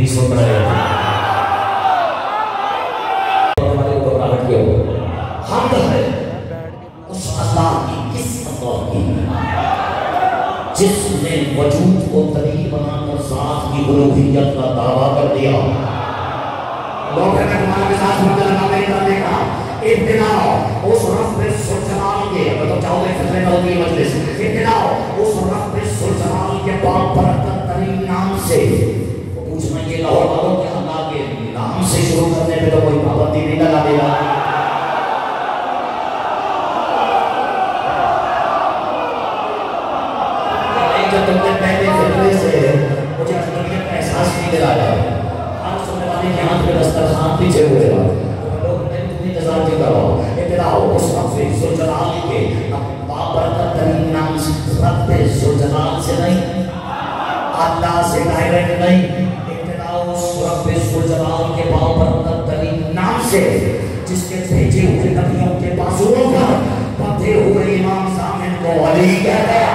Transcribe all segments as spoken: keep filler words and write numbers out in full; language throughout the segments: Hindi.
सुन रहे हो। हमारे ऊपर प्रकट किया हो हम है उस अल्लाह की, किस अल्लाह की जिसने वजूद को तरीब बनाकर साथ की उलूहियत का दावा कर दिया। लोग कहते हैं तुम्हारे साथ मुझे लगा नहीं कर देगा इब्तिदा उस रब सुल्तान के, तो चाहोगे फतवे नौकी मजलिस, इब्तिदा उस रब सुल्तान के पाक बरकत तरीन नाम से। वो पूछना ये लाहौर वालों के अल्लाह के नाम से शुरू करने पे तो कोई पाबंदी नहीं लगा देगा। जब तुमने पहले फितरे से मुझे असलियत का एहसास नहीं दिलाया, आज सुनने वाले के हाथ में दस्तरखान पीछे हुए उस रब्बे ज़ुलजलाल के बाबरकत तरीन नाम से, रब्बे ज़ुलजलाल से नहीं, अल्लाह से डायरेक्ट नहीं, इब्तिदा उस रब्बे ज़ुलजलाल के बाबरकत तरीन नाम से जिसके भेजे हुए नबियों के बाजुओं पर बंधे हुए इमाम सामिन को अली कहते हैं।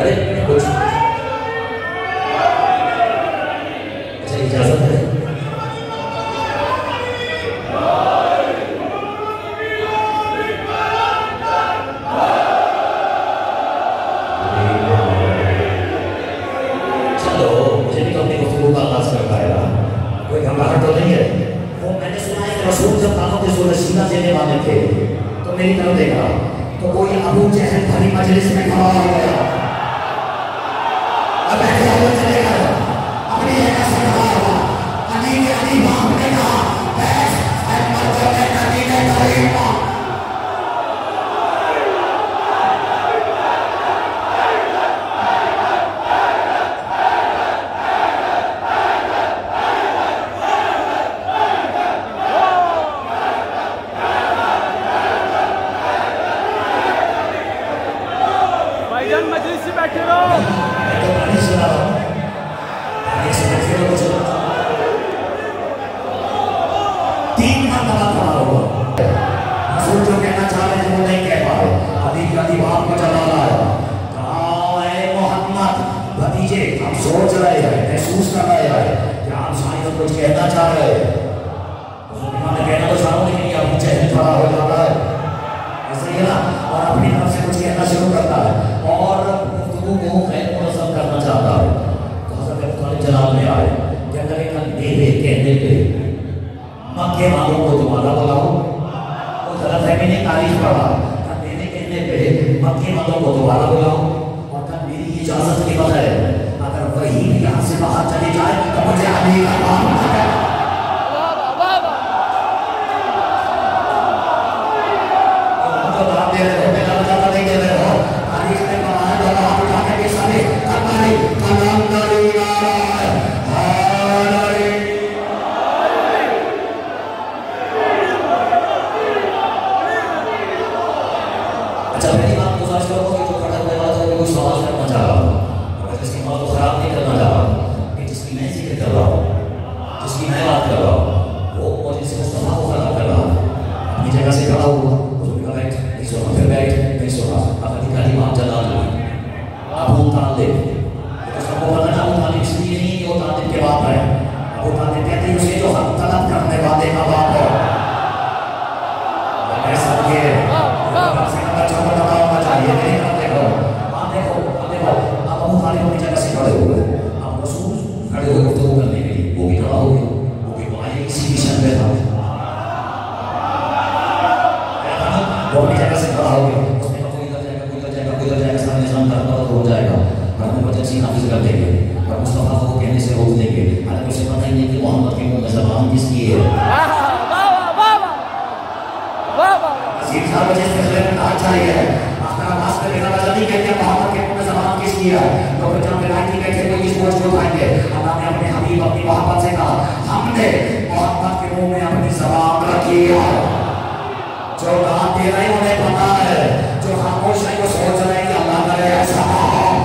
अरे कुछ अच्छा इजाजत है। चलो मुझे भी तो अपनी गुफ्तगू का आगाज कर पाएगा, कोई घबराहट तो नहीं है। वो मैंने सुना है कि रसूल जब कानों के सूरज सीना देने वाले थे तो मेरी तरफ देखा तो कोई अबू जहल भरी मजलिस में खड़ा हो गया। अब ऐसे हुआ चलेगा अपनी जगह से खड़ा हुआ अली ने अली बाप ने कहा बस अहमद को मैं नबी ने करीमा मजलिस से बैठे रहो। तीन मरतबा खड़ा हुआ रसूल जो कहना चाह रहे थे वो नहीं कह पाए। अली अली बाप को चला लाया कहा ऐ मोहम्मद भतीजे हम सोच रहे हैं महसूस कर रहे हैं कि आप शायद कुछ कहना चाह रहे हैं। उन्होंने कहना तो चाहो लेकिन ये अबू जहल खड़ा हो जाता है ऐसा ही है ना, और अपनी तरफ से कुछ कहना शुरू करता है और गुफ्तगू को खैर मुनज़्ज़म करना चाहता है। तो हज़रत अबू तालिब जनाब में आए कि अगर एक अंधेरे कहने पे मक्के वालों को दोबारा बुलाओ, वो गलत है मैंने तारीफ पढ़ा अंधेरे कहने पे मक्के वालों को दोबारा बुलाओ और कल मेरी इजाजत की बात है अगर वही यहाँ से बाहर चली जाए तो मुझे अली का काम है। दे रहे हो मेरा बजाता नहीं दे रहे हो तारीख में पढ़ा है दोनों हाथ उठाने के सारे कमाई कलाम दारी हारी। अच्छा पहली बात गुजारिश करूँगा कि जो खड़ा हुए बात है कोई सवाल करना चाह रहा हूँ अगर जिसकी मौत को खराब नहीं करना चाह रहा हूँ कि जिसकी मैं जिक्र कर रहा हूँ जिसकी मैं बात कर रहा हूँ वो मुझे से मुस्तफा को खराब कर रहा है अपनी जगह से खड़ा हुआ फिर बैठ नहीं सुना अब अधिकारी वहां चला अबू तालिब सबको पता था अबू तालिब इसलिए नहीं कि वो तालिब के बाप है। अबू तालिब कहते हैं उसे जो हक तलब करने वाले का बाप है। ऐसा ये बच्चों को पता होना चाहिए नहीं ना। देखो आप देखो अब देखो अब अबू तालिब अपनी जगह से खड़े हुए अब रसूल खड़े हुए गुफ्तगू करने के लिए वो भी खड़ा हो गया वो भी वहाँ इसी मिशन में था वो अपनी जगह से खड़ा हो गया। उसने कहा कोई इधर जाएगा कोई इधर जाएगा कोई इधर जाएगा सारा निजाम का पता हो जाएगा और हम इमरजेंसी नाफिज कर देंगे और मुस्तफा को कहने से रोक देंगे। हालांकि उसे पता ही नहीं कि मोहम्मद के मुंह में ज़बान किसकी है। अजीब साहब जिस फैसले में कहा चाहिए आखिर बात में बिना वजह नहीं कहते मोहम्मद के मुंह में ज़बान किसकी है तो फिर जब विलायती कहते कोई इस बोझ को उठाएंगे। अल्लाह ने अपने हबीब अपनी मोहब्बत से कहा हमने मोहम्मद के मुंह में अपनी ज़बान रखी है। जो बात दे रहे हैं उन्हें पता है जो खामोश है वो सोच रहे हैं कि अल्लाह करे ऐसा हो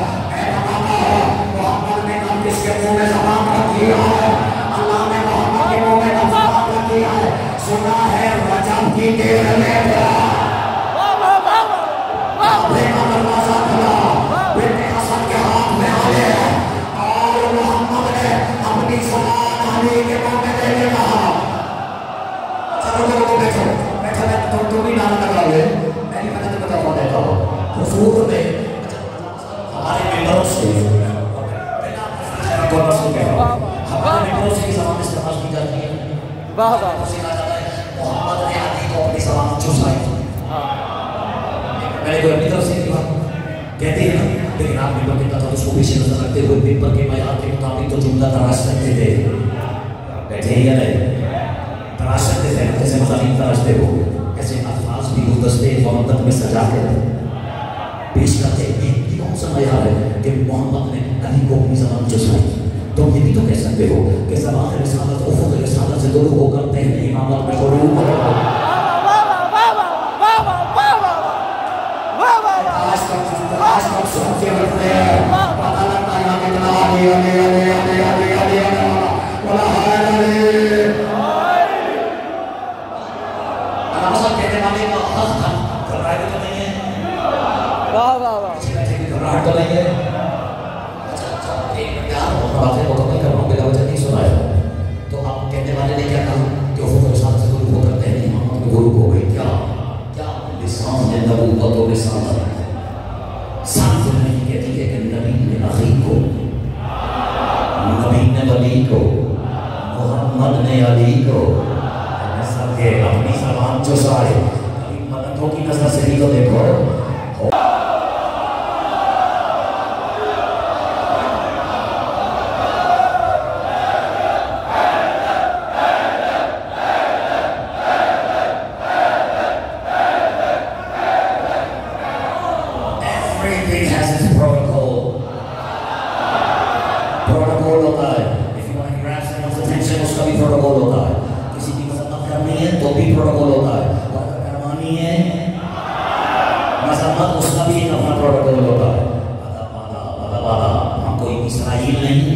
मोहम्मद ने कहा किसके मुंह में ज़बान रखी है अल्लाह ने मोहम्मद के मुंह में ज़बान रखी है। सुना है रजब की देर में दरवाजा खुला बेटे हसन के हाथ में आए और मोहम्मद ने अपनी ज़बान अली के मुंह में देने कहा चलो चलो बैठो तो तुम भी नाम लगाओगे मैं भी पता बता कौन देता हूँ रसूल में हमारे मेंबरों से हमारे मेंबरों से ज़बान इस्तेमाल की जाती है। वाह वाह सीखा जाता है मोहम्मद ने अली को अपनी ज़बान चुसाई। मैंने कोई अपनी तरफ से की बात कहते हैं ना लेकिन आप मेंबर कहता था उसको पीछे नजर रखते हुए पेपर के मैार के मुताबिक तो जुमला तराश सकते थे बैठे ही या नहीं तराश सकते थे जैसे मज़ामीन तराशते हो ऐसे अल्फाज भी गुलदस्ते मोहम्मद में सजा कर पेश करते हैं। कौन सा मयार है कि मोहम्मद ने अली को अपनी ज़बान चुसाई। तो ये भी तो कह सकते हो कि ज़बान रिसालत उफ़ुक़ रिसालत से दोनों होकर पहले इमामत में शुरू हो आज तक आज तक सुनते रहते हैं पता लगता है कितना अली अली अली अली अली अली बोला हाय अली कहने वाले का हक था घबराए तो नहीं है। वाह वाह वाह घबराहट तो नहीं है। और बातें मुकम्मल कर रहा हूँ, बिला वजह नहीं सुनाया। तो आप कहने वाले ने क्या कहा कि वो साथ से तो वो करते हैं इमाम अपने गुरु को भाई क्या क्या लिसान ने नबूवत और लिसान साथ नहीं कहती है कि नबी ने अखी को, नबी ने वली को, मोहम्मद ने अली को, सबके अपनी सलाम चुसाए, कभी मददों की नजर से ही तो देखो। Everything has its protocol. Protocol होता है। If you want to grab someone's attention, उसका भी protocol होता है। किसी की मदद करनी है तो भी protocol होता है। और अगर करवानी है, मसलमत उसका भी एक अपना protocol होता है। अदा अदा अदा अदा हम कोई इसराइल नहीं।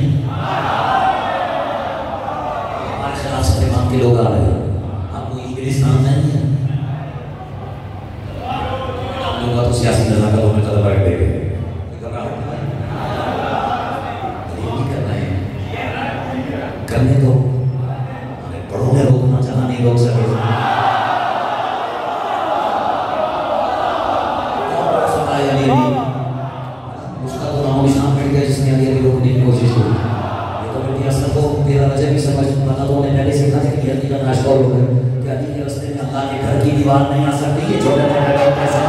हमारे खिलाफ से तमाम के लोग आ रहे हैं। हम कोई इंग्लिस्तान नहीं है। लोग तो सियासी नज़ाकतों में कदम रख देंगे, करने दो, बड़ों ने रोकना चाहा नहीं रोक सके। उसका तो नाम निशान मिल गया जिसने अली अली रोकने की कोशिश की। ये तो बेटी असल को तेरा वजह भी समझ पता तो उन्हें पहले सीखा था कि अली का नाश्ता हो गया कि अली के रास्ते में अल्लाह के घर की दीवार नहीं आ सकती। ये छोटे छोटे लोग कैसे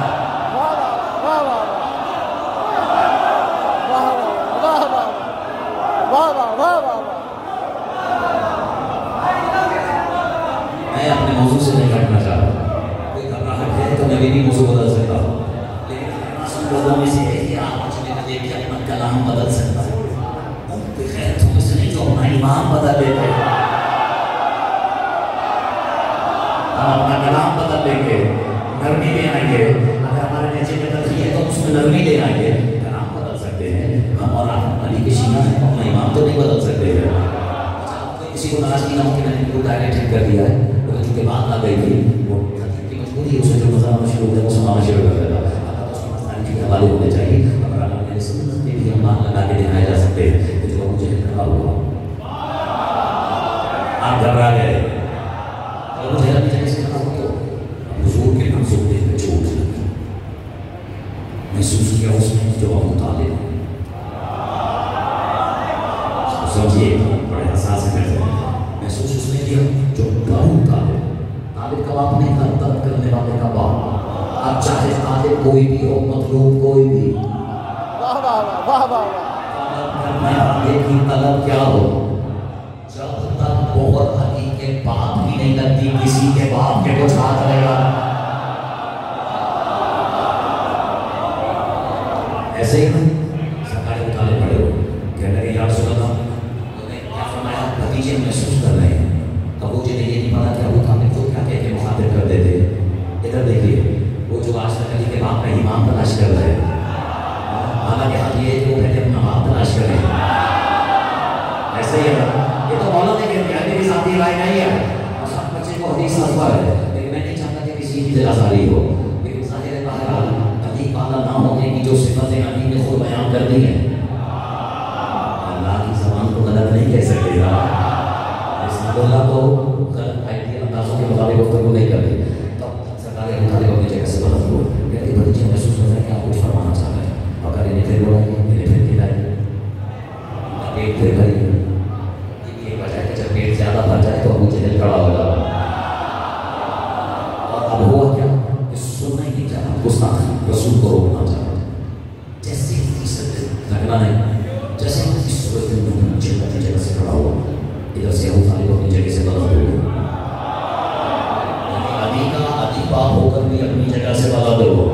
मैं अपने मौजू से नहीं हटना चाह रहा। कोई घबराहट है तो मैं भी मौजू बदल सकता हूँ, लेकिन मासूम लोगों में से है कि आप मुझे देख के अपना कलाम बदल सकता है। उनकी खैर तुम इससे नहीं तो अपना इमाम बदल देते हैं। हम अपना कलाम बदल देंगे, नरमी ले आएंगे। अगर हमारे नीचे में नरमी है तो उसमें नरमी ले आएंगे, कलाम बदल सकते हैं। हम और आप अली के शीना हैं, अपना इमाम तो नहीं बदल सकते हैं। किसी को नाराज किया कि मैंने उनको डायरेक्ट ठीक कर दिया है, तो चूँकि बात आ गई थी वो की मजबूरी उसे जो मज़ा आना शुरू हो गया वो सुनाना शुरू कर देगा। अब उसकी मसाइल के हवाले होने चाहिए। अगर अगर मेरे सुन्नत में भी हम मान लगा के दिखाए जा सकते हैं कि जो मुझे खड़ा हुआ आप घबरा गए और मुझे अपनी जगह से खड़ा हो तो हुजूर के मंसूब देख में चोट लगी, महसूस किया उसने जो अब मुताले समझिए बड़े हसास है। महसूस उसने किया जो दारू तालिब तालिब का बाप नहीं था, तलब करने वाले का बाप। अब चाहे तालिब कोई भी हो, मतलूब कोई भी, वाह वाह वाह वाह तलब करने वाले की तलब क्या हो, जब तक बहुत अली के बाप ही नहीं लगती किसी के बाप के कुछ हाथ रहेगा। ऐसे ही सरकारी उतारे पड़े हो कहने लगे यार सुना भतीजे महसूस कर रहे हैं। अब मुझे ये नहीं पता कि अबू तालिब को क्या कहते मुखातिब कर देते। इधर देखिए वो जो आज तक अली के बाप का इमाम तलाश कर रहे हैं, हालांकि हाल ये कि वो पहले अपना बाप तलाश कर रहे हैं। ऐसे ही है, ये तो मौला ने कह दिया, मेरी साथी राय नहीं है और साथ बच्चे को हदीस अखबार है, लेकिन मैं नहीं चाहता कि किसी की जरासारी हो। लेकिन ज़ाहिर है बहरहाल अली वाला ना होने की जो सिफतें अली ने खुद बयान कर दी हैं, अल्लाह की ज़बान को गलत नहीं कह सकते यार। अल्लाह को गलत आइडिया अंदाज़ों के मुताबिक गुफ्तगू नहीं कर रही। तब सरकार अबू तालिब अपनी जगह से बदल हुआ, कहती भतीजे महसूस कर रहे हैं कि आप कुछ फरमाना चाह रहे हैं। अगर इन्हें फिर बोलाएंगे, इन्हें फिर खिलाएंगे, पेट फिर भरेंगे। ये भी एक वजह है कि जब पेट ज़्यादा भर जाए तो अबू जहल खड़ा हो जाता है। और अब हुआ क्या कि सुनना ही नहीं चाहा, गुस्ताखी रसूल को रोकना चाहा। जैसे लगना नहीं, जैसे इस सूरत में मुझे अपनी जगह से खड़ा हुआ, इधर से अबू तालिब अपनी जगह से बदल हो गया। अली का अली बाप होकर भी अपनी जगह से बदल हो।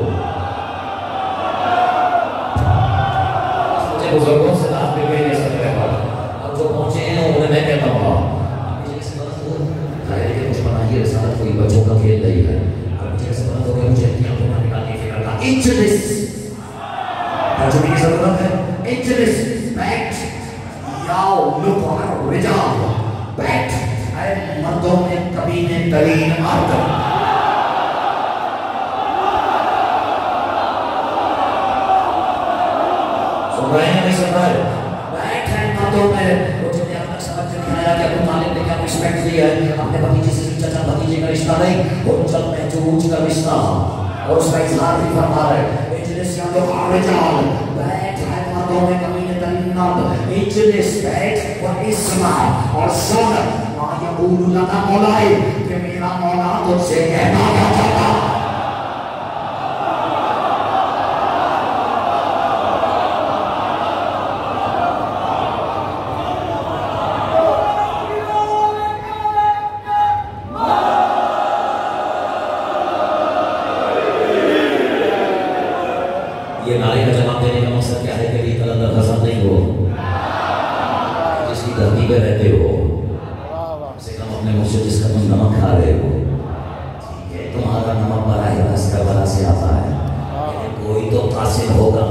मुझे बुजुर्गों से बात भी नहीं सकते हैं, अब जो पहुंचे हैं उन्हें मैं कहता हूँ अपनी जगह से बदल हो। जाहिर है मुझे पता ही रिसालत कोई बच्चों का खेल नहीं है। अपनी जगह से बदल हो गया, मुझे क्या होना निकालने की फिक्र था। इंचलिस तर्जुमे की जरूरत है। इंचलिस बैठ याओ लुक और रिजाल बैठ है मर्दों में कभी ने तरीन मर्द। सुन रहे हैं नहीं सुन रहे? बैठे मर्दों में वो जिन्हें अब तक समझ नहीं आया कि अबू तालिब ने क्या रिस्पेक्ट दी है अपने भतीजे से चाचा भतीजे का रिश्ता नहीं वो जब में जूझ का रिश्ता और उसका इजहार भी फरमा रहे इजलिस या तो आरजाल बैठ है मर्दों में कमीने तन्नत इजलिस बैठ और इस्मा और सुन मा यक़ूलु लका मौलाई कि मेरा मौला तुझसे कहना क्या चाहता ये नारे का जवाब देने का मकसद क्या है कि ये कलंदर हसन नहीं हो जिसकी धरती पे रहते हो से कम अपने मुंह से जिसका तुम नमक खा रहे हो ठीक है तुम्हारा नमक बड़ा है इसका बड़ा से आता है लेकिन कोई तो कासिम होगा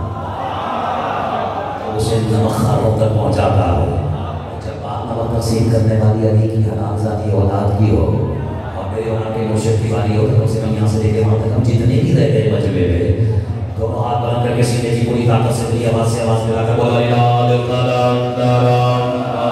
तो उसे नमक खारों तक पहुंचाता है जब बात नमक तकसीम करने वाली अली की हरामजादी औलाद की हो और मेरे वहाँ के मुर्शिद की बारी हो तो कम से कम यहाँ से लेके वहाँ तक हम जितने भी रह गए मजमे में तो हाथ बुलंद करके सीने की पूरी ताकत से पूरी आवाज से आवाज मिलाकर बोला इलाह कलम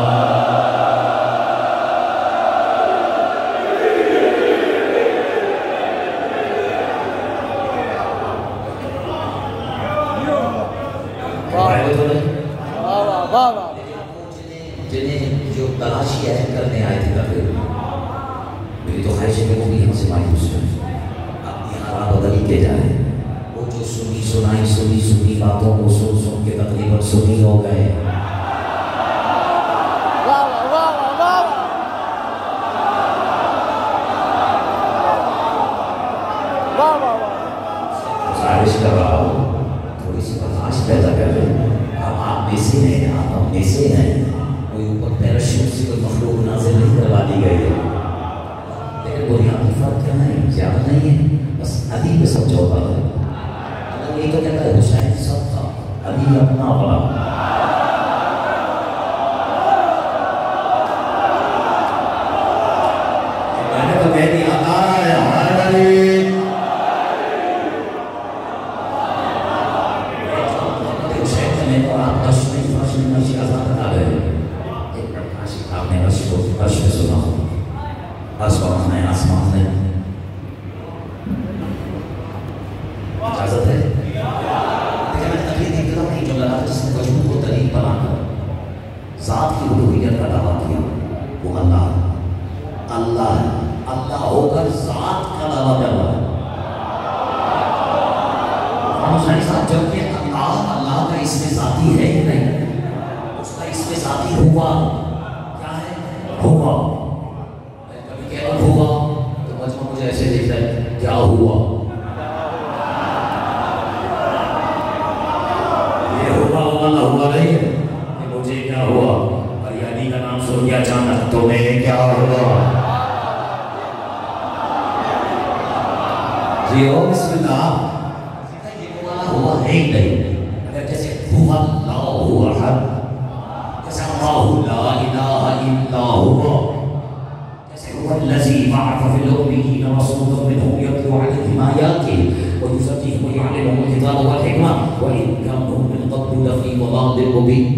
जिन्हें जो तलाशी है करने आए थे कभी मेरी तो ख्वाहिश है कि वो भी हमसे मायूस है अपनी हालात बदल के जाए जो सुनी सुनाई सुनी सुनी बातों को सुन सुन के तकरीबन सुनी हो गए गुजारिश कर रहा हूँ थोड़ी सी बर्दाश्त पैदा कर लें हम आप में से हैं आप अपने से हैं कोई ऊपर पैराशूट से कोई मखलूक नाज़िल नहीं करवा दी गई है लेकिन बुनियादी फर्क क्या है ज़्यादा नहीं है बस अभी पे समझौता है ये तो कहता है हुसैन सब था अभी अपना बड़ा मैंने तो कह दिया नारा हैदरी हुसैन ने तो आप दस में फर्श में नशी आजाद बता रहे एक प्रकाश आपने अर्श को अर्श में सुना आसमान है आसमान है इजाजत है ज़ात की उलूहियत का दावा किया वो अल्लाह अल्लाह अल्लाह होकर ज़ात का दावा कर रहा है जबकि अल्लाह अल्लाह का इसमें ज़ाती है ही नहीं उसका इसमें ज़ाती हुआ क्या है हुआ कभी कहता हुआ तो मजमा मुझे ऐसे दिखता है क्या हुआ ये हुआ हुआ ना हुआ नहीं है मुझे क्या हुआ और यानी का नाम सुन के अचानक तो मैंने क्या हुआ जी ओ बिस्मिल्लाह ये वाला हुआ है ही नहीं अगर जैसे हुआ अल्लाहु अहद जैसे अल्लाहु ला इलाहा इल्ला हुवा जैसे हुवा अल्लज़ी बअथ फिल उम्मिय्यीन रसूलन मिनहुम यतलू अलैहिम आयातिही व युज़क्कीहिम व युअल्लिमुहुमुल किताब वल हिकमा व इन कानू मिन क़ब्लु लफ़ी ज़लालिन मुबीन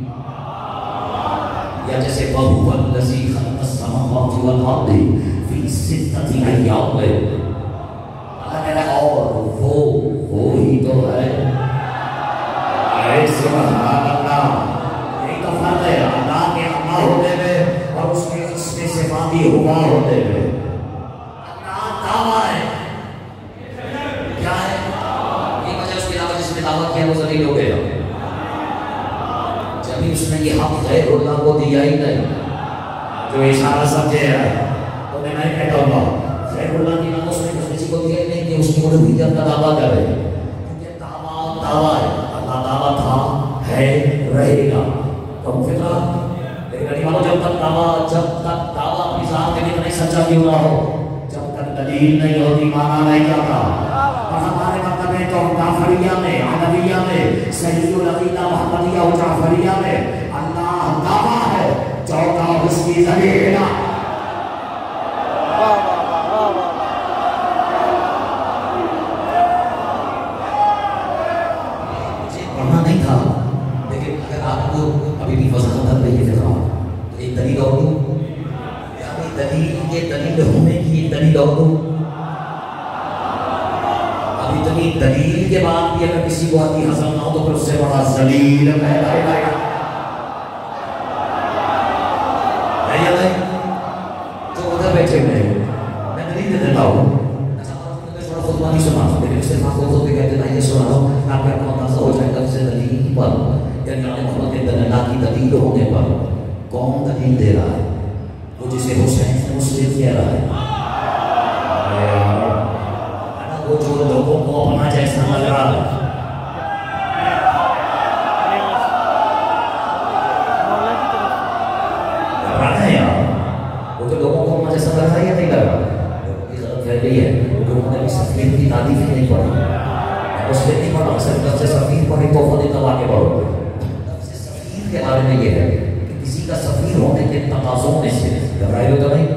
या जैसे वहुवा अल्लज़ी ख़लक़स समावाति वल अर्ज़ फ़ी सित्तति अय्याम और वो वो ही तो है अरे सुभान अल्लाह यही तो फर्क है अल्लाह के अल्लाह होते हुए और उसके इसमें सिफाती हुआ होते हुए अल्लाह दावा है क्या है ये वजह उसके अलावा जिसने दावा किया वो ज़लील हो गया जब उसने ये हक गैरुल्लाह को दिया ही नहीं जो इशारा समझे है तो मैं नहीं कहता हूँ गैरुल्लाह की नाम उसने किसी को दिया ही नहीं कि उसकी उलूहियत का दावा करे क्योंकि दावा दावा है अल्लाह दावा था है रहेगा तो फिक्र लेकिन अली मानो जब तक दावा जब तक दावा अपनी ज़ात के लिए नहीं सच्चा क्यों ना हो जब तक दलील नहीं होती माना नहीं जाता और हमारे मतलब में तो जाफरिया में हनफिया में सहीहुल अक़ीदा मुहम्मदिया और जाफरिया में अल्लाह दावा है चौथा उसकी ज़मीन पढ़ना नहीं था लेकिन आपके अगर आपको अभी भी वजाहत कर रही है तो एक दलील और दूं, अभी दलील ये दलील होने की एक दलील और दूं। अभी दलील दलील के बाद भी अगर किसी को आती हसन ना हो तो फिर उससे बड़ा जलील पैदा होगा। तो उधर बैठे हुए मैं दलील दे देता हूँ, खुतबा नहीं सुना लेकिन उसके साथ वो तो कहते हैं ये सुना दो ताकि आपको अंदाजा हो जाएगा उससे दलील पर यानी मोहम्मद के दलाला की दलील होने पर कौन दलील दे रहा है, वो जिसे हुसैन मुस्लिम कह रहा है, वो जो लोगों को अपना जैसा लग रहा है, वो तो लोगों को अपना जैसा लग रहा है या नहीं लग रहा, ये गलत फहमी है। उन्होंने भी सफीर की तारीफ ही नहीं पढ़ी, उसने नहीं पढ़ा, सिर्फ से सफीर पढ़ी तो खुद तब आगे बढ़ो। सफीर के बारे में ये है कि किसी का सफीर होने के तकाज़ों में से घबराए हो तो नहीं,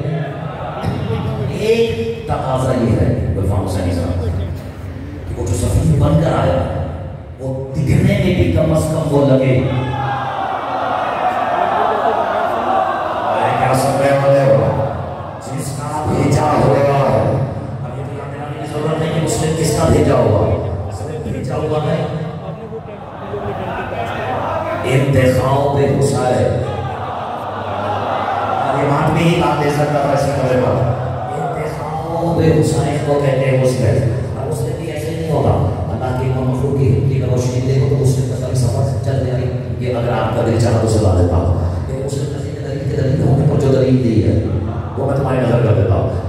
एक तकाज़ा ये है गुलफाम हुसैनी साहब कि वो जो सफीर बनकर आया वो दिखने में भी कम अज कम वो लगे क्या सब वाले हो जिसका भेजा हुआ है। अब ये तो याद दिलाने की जरूरत नहीं कि मुस्लिम किसका भेजा हुआ, सिर्फ भेजा हुआ है इंतखाब पे हुसैन। अरे मान भी बात दे सकता था ऐसे करेगा इंतखाब पे हुसैन को कहते हैं मुस्लिम। अब मुस्लिम भी ऐसे नहीं होगा, अल्लाह के मखलूक की की रोशनी देखो तो मुस्लिम का कभी सफर चल जाए, ये अगर आपका दिल चाहा तो चला देता हूँ। लेकिन मुस्लिम के दलील के दलील होने पर जो दलील दी है वो मैं तुम्हारी नजर कर देता हूँ।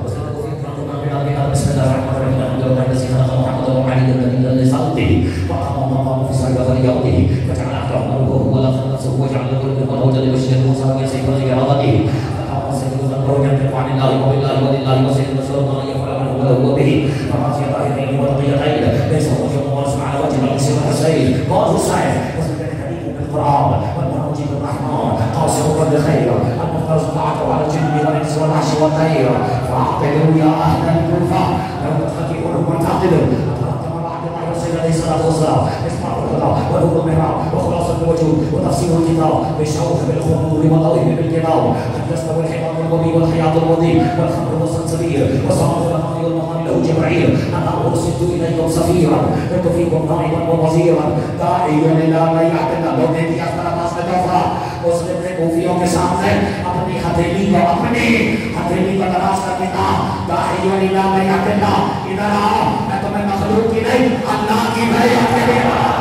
فاعتدوا يا اهل الكوفه لو تخطئون وتعتدوا اسمعوا الخطا ونور المحراب وخلاصه الوجود وتفسير الكتاب بالشوق بالخمور وطويل بالكتاب قد يستوي الحمار الوضي والحياه الوضي والخمر والسلسبيل وصامت الاماني والمهاني له جبريل انا ارسلت اليكم سفيرا كنت فيكم نائبا ووزيرا داعيا الى من يعتنا لو دي اختلاف اسمه मुस्लिम ने कूफियों के सामने अपनी हथेली को अपनी हथेली को दराज करके कहा दाहियों नीला में याकल्ला इधर आओ, मैं तुम्हें मखलूक की नहीं अल्लाह की भाई अकेले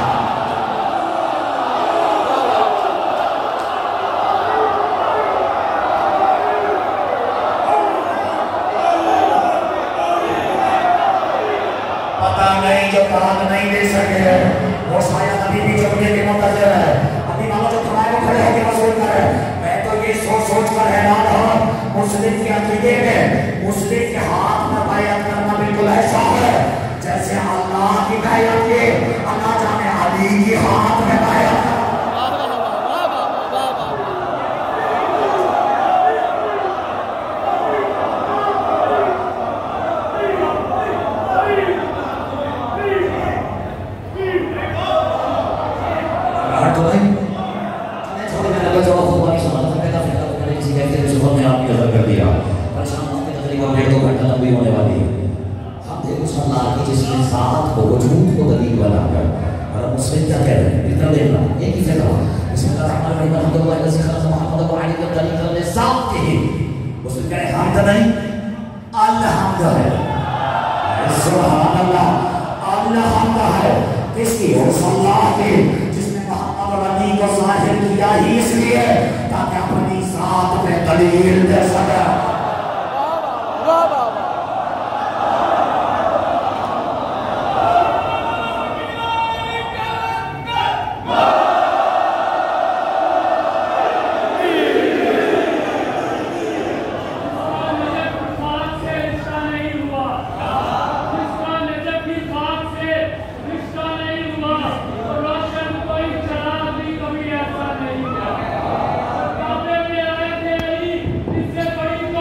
पता नहीं जो काम नहीं दे सके वो शायद अभी भी चुपके के मुंतज़िर है। खड़े होकर मसूल कर मैं तो ये सोच सोच कर हैरान हूं मुस्लिम के अकीदे में मुस्लिम के हाथ में बैअत करना बिल्कुल ऐसा है जैसे अल्लाह की बैअत के अल्लाह जाने अली की हाथ में बैअत। जिसने मोहम्मद अली को जाहिर किया ही इसलिए ताकि अपनी साथ में दलील दे सके। इससे बड़ी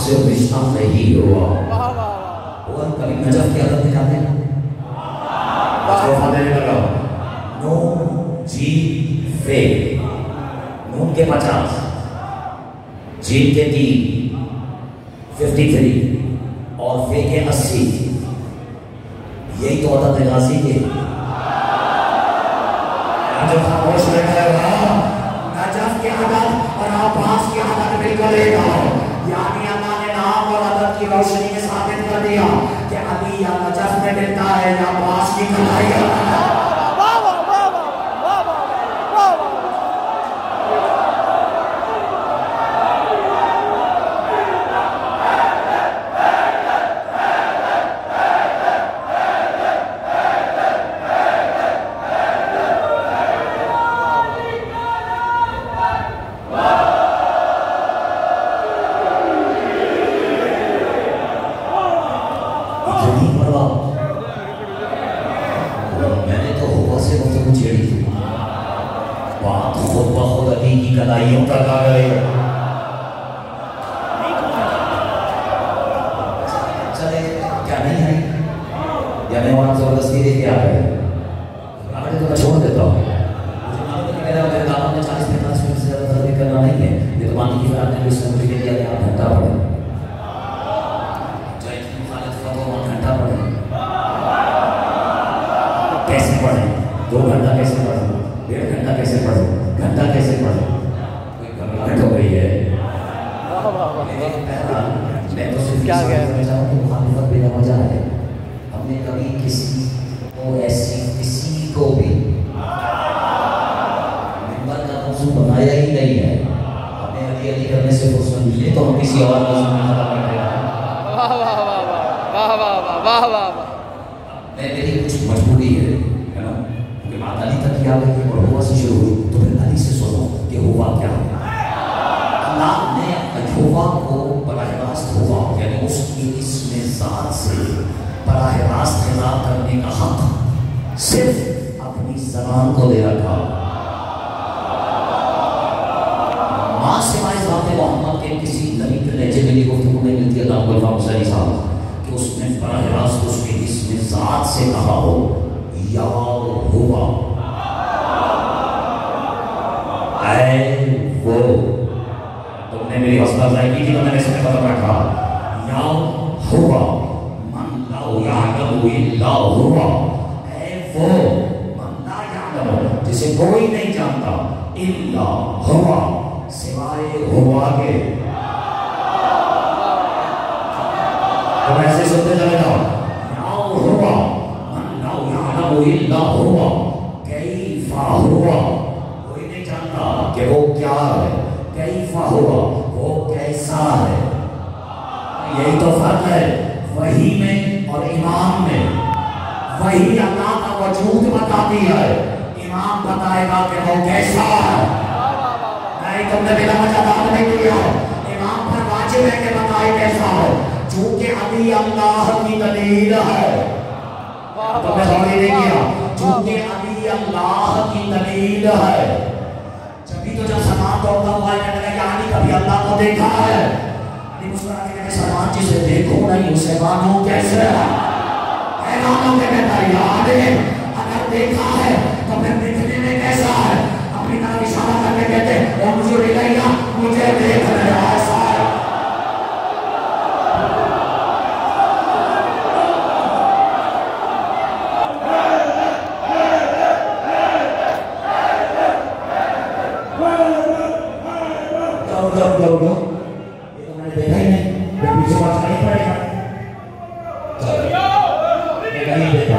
आपसे रिश्ता नहीं हुआ। वाह वाह वाह और कभी नजर की आदत दिखाते हैं लगा नो जी फे नून के पचास जीन के तीन फिफ्टी थ्री और फे के अस्सी। यही तो आदत है गाजी के। जो खामोश बैठा है नजफ की आदत और आवाज की आदत बिल्कुल एक है। यानी अल्लाह ने नाम और आदत की रोशनी में साबित कर दिया कि अभी या नजफ में मिलता है या आवाज की कलाई है। वाह वाह वाह वाह वाह वाह वाह मैंने तो हुआ से मतलब छेड़ी थी बात खुद ब खुद अभी की कलाइयों तक आ गए। चले क्या नहीं है या मैं वहां जबरदस्ती लेके आ गए आगे तो मैं छोड़ देता हूँ। मुझे मालूम है कि मेरा मेरे दामन में चालीस पैंतालीस मिनट से ज़्यादा तर्क करना नहीं है। ये तो बाकी की फिर आपने भी समझ के लिए आप घंटा पढ़े चाहे मुखालिफ फतवा घंटा पढ़े कैसे पढ़े दो घंटा कैसे पढ़े डेढ़ घंटा कैसे पढ़े घंटा कैसे पढ़े कोई घबराहट हो गई है। वाह वाह वाह पहला मैं तो सिर्फ क्या कह रहे हैं कि मुखालिफत बिना वजह है। हमने कभी किसी को ऐसी किसी को भी मिंबर का मौजू बनाया ही नहीं है। हमें अली अली करने से फुर्सत मिले तो हम किसी और मौजू में खत्म कर रहे हैं। वाह वाह वाह वाह वाह वाह वाह वाह वाह मैं मेरी कुछ मजबूरी है है ना क्योंकि बात अली तक की आ गई और हुआ से शुरू हुई तो फिर अली से सुनो कि हुआ क्या है। अल्लाह ने हुआ को बराह रास्त हुआ यानी उसकी इसमें ज़ात से बराह रास्त खिताब करने का हक सिर्फ अपनी ज़बान को दे रखा। माँ सिवाय ज़ात मोहम्मद के किसी नबी के लहजे में ये गुफ्तगू नहीं मिलती अल्लाह गुलाम हुसैनी साहब कि उसने बराह रास्त उसकी इसमें ज़ात से कहा हो या हुआ ऐ वो। तुमने मेरी हौसला अफजाई की थी तो मैंने इसमें कदम रखा या हुआ मन ला यालमु इल्ला हुआ ऐ वो मन ला यालमु जिसे कोई नहीं जानता इल्ला हुआ सिवाय हुआ के। तो ऐसे सुनते चले जाओ या हुआ मन ला यालमु इल्ला हुआ कैफा हुआ कोई नहीं जानता कि वो क्या है कैफा हुआ वो कैसा है। यही तो फर्क है वही में और इमाम में। वही अल्लाह का वजूद बताती है इमाम बताएगा कि वो कैसा है। नहीं तुमने बिना वजह बात नहीं किया। इमाम पर वाजिब है कि बताए कैसा हो चूंकि अली अल्लाह की दलील है। तुमने सवाल नहीं किया चूंकि अली अल्लाह की दलील है। जब तो जब सलमान दौड़ता हुआ कहने लगा यानी कभी अल्लाह को देखा है अली मुस्कुरा के कहते सलमान जिसे देखो नहीं उसे मानो कैसे है मानो के कहता याद है अगर देखा है तो फिर दिखने में कैसा है। अपनी तरफ इशारा करके कहते और मुझे मिलेगा मुझे देख रहा है साहब। जाओ जाओ जाओ ये तो मैंने देखा ही नहीं मैं पीछे बात नहीं पड़ेगा मैं नहीं देखा।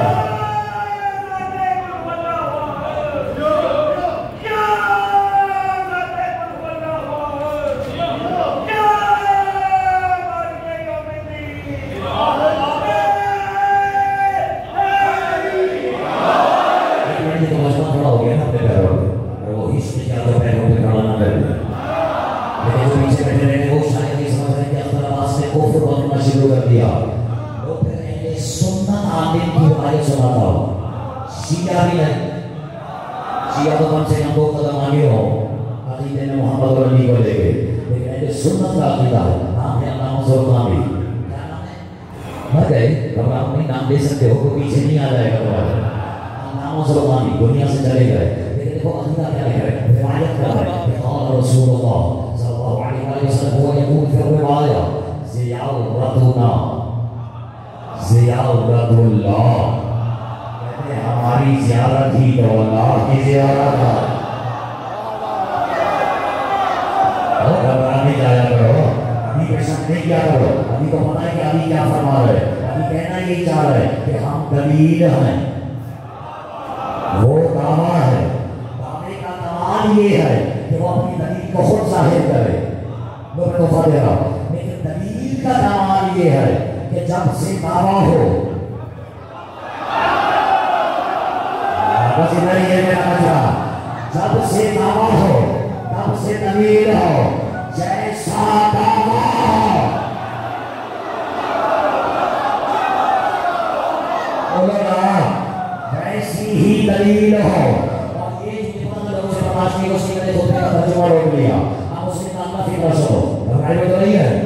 तो मजबूत थोड़ा हो गया ना अपने पैरों में और वो हिस्से ज़्यादा पैरों पे खड़ा ना करे लेकिन जो नीचे बैठे रहने वो शायद ये समझ रहे कि अल्लाह आवाज़ ने कोफर बनना शुरू कर दिया। तो फिर अहले सुन्नत आमिन की हमारी सुनाता हूँ शिया भी नहीं। शिया तो कम से कम दो कदम आगे हो अकीदे में मोहम्मद और अली को लेके लेकिन अहले सुन्नत का अकीदा है आपने अल्लाह सुल्तानी मर गए, घबराओ नहीं, नाम दे सकते हो, कोई पीछे नहीं आ जाएगा तुम्हारे। नाम सुल्तानी दुनिया से चले गए। लेकिन देखो अल्लाह क्या लिख रहा है, रिवायत कर रहा है, क़ाल रसूलुल्लाह सल्लल्लाहु अलैहि वसल्लम हुआ यक़ूल फ़ी रिवाया ज़ियारतुना ज़ियारतुल्लाह, कहते हैं हमारी ज़ियारत ही तो अल्लाह की ज़ियारत है। और घबराने जाया करो, अभी पेशेंट नहीं किया करो, अभी तो पता है कि अभी क्या फरमा रहे, अभी कहना यही चाह रहे कि हम दलील हैं, वो दावा है। दावे का कमाल ये है कि वो अपनी दलील को खुद जाहिर करे, वो मैं तोहफा दे रहा हूँ। लेकिन दलील का कमाल ये है कि जब से दावा हो, बस इधर ये मेरा मसला, जब से दावा हो तब से दलील हो, जैसा दावा वैसी ही दलील हो। और ये लोगों से प्रकाश की कोशिश करते होते हैं, तर्जुमा रोक लिया। आप उसके नाम का फिक्र करो, घबराए हुए तो नहीं है।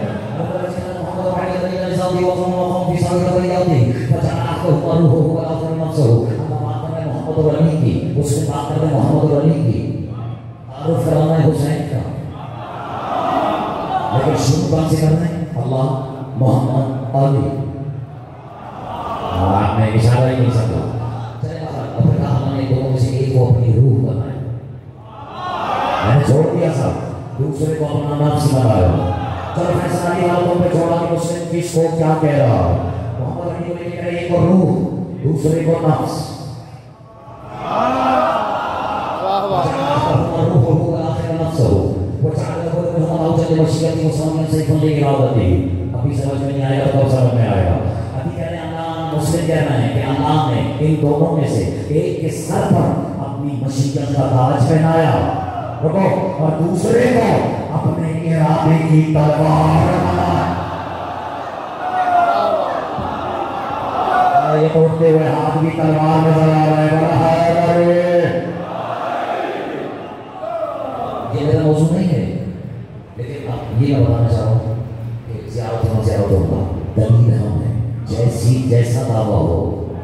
उससे बात करते मोहम्मद अली की, तारुफ कराना है हुसैन का, लेकिन शुरू कौन से करना है? अल्लाह मोहम्मद अली। आपने इशारा ही नहीं समझा। चले अपने कहा हमने दोनों में से एक को अपनी रूह बनाया, मैंने छोड़ दिया सब, दूसरे को अपना नफ्स बनाया। चलो फैसला नहीं वालों पे छोड़ा कि मुस्लिम किसको क्या कह रहा है। मोहम्मद अली को लेकर एक को रूह, दूसरे को नफ्स। अभी समझ में नहीं आएगा तो समझ में आएगा। अभी कह रहे हैं मुस्लिम कहना है कि अल्लाह ने इन दोनों में से एक के सर पर अपनी मशीयत का ताज पहनाया, रुको, और दूसरे को अपने इरादे की तलवार बनाया। ये तोड़ते हुए हाथ भी तलवार में बना रहे हैं। ये मेरा मौजूद नहीं है, लेकिन अब ये मैं बताना चाह रहा हूँ कि ज़ियारत में ज़ियारत होगा, दलील हम है, जैसी जैसा दावा हो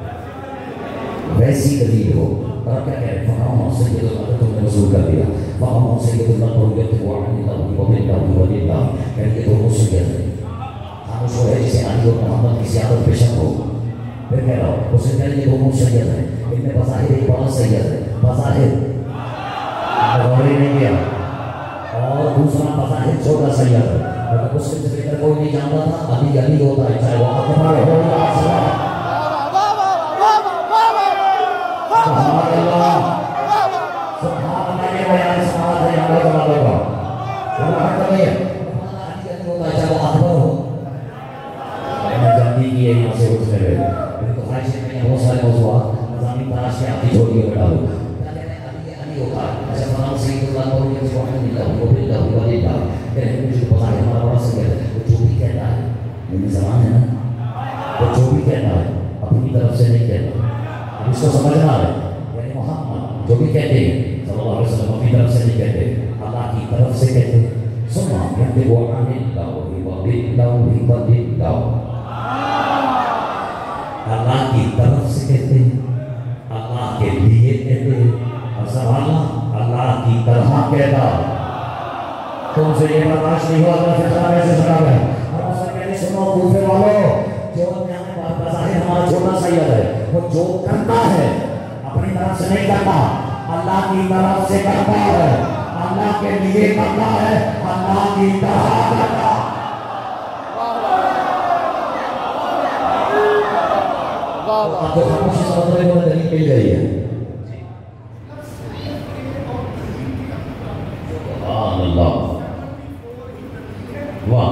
वैसी दलील हो। और क्या कह रहे हैं, फ़क़ाम से ये तो तुमने वसूल कर दिया, फ़क़ाम से ये तो मत बोल गए थे वो अल्लाह वो बिल्ला वो बिल्ला, कहते तो वो सुन गए थे। खामोश हो है जिसे अली और मोहम्मद की ज़ियारत बेशक हो। फिर कह रहा हूँ उसे कह ये दोनों सैयद है, इनमें बज़ाहिर एक बड़ा सैयद है, बज़ाहिर गौरी नहीं किया, और दूसरा बज़ाहिर छोटा सैयद है। मतलब उसके जिक्र कोई नहीं जानता था, अभी अली होता है, चाहे वो अकबर हो या असगर। सुभान अल्लाह, सुभान अल्लाह के बयान समाज है यहाँ का मतलब है। वो बात तो नहीं है, अली अली होता है, चाहे वो अकबर हो। मैंने जल्दी की है यहाँ से उठ कर गए, तो ख्वाहिश है कि बहुत सारे मौजूद मज़ामी तलाश के आपकी छोटी हो बेटा हो। होता है ऐसा फलाना सही तो बात बोल के सुभान अल्लाह वो भी अल्लाह वो भी अल्लाह, फिर मुझे पता है हमारा बड़ा सही है, वो जो भी कहता है मेरी ज़बान है ना, वो जो भी कहता है अपनी तरफ से नहीं कहता, अब इसको समझना है। यानी मोहम्मद जो भी कहते हैं सल्लल्लाहु अलैहि वसल्लम अपनी तरफ से नहीं कहते, अल्लाह की तरफ से कहते। सुनो कहते वो अल्लाह वो अल्लाह अल्लाह की तरफ से कहते, अल्लाह के लिए कहते, अल्लाह की तरह कहता। तुमसे ये बर्दाश्त नहीं हुआ, तो फिर कैसे सुना है? और उसने कहते सुनो कूफे वालों, जो बज़ाहिर हमारा छोटा सैयद है, वो जो करता है अपनी तरफ से नहीं करता, अल्लाह की तरफ से करता है, अल्लाह के लिए करता है, अल्लाह की तरह करता। आपको खामोशी समझने को दलील मिल गई है। वाह,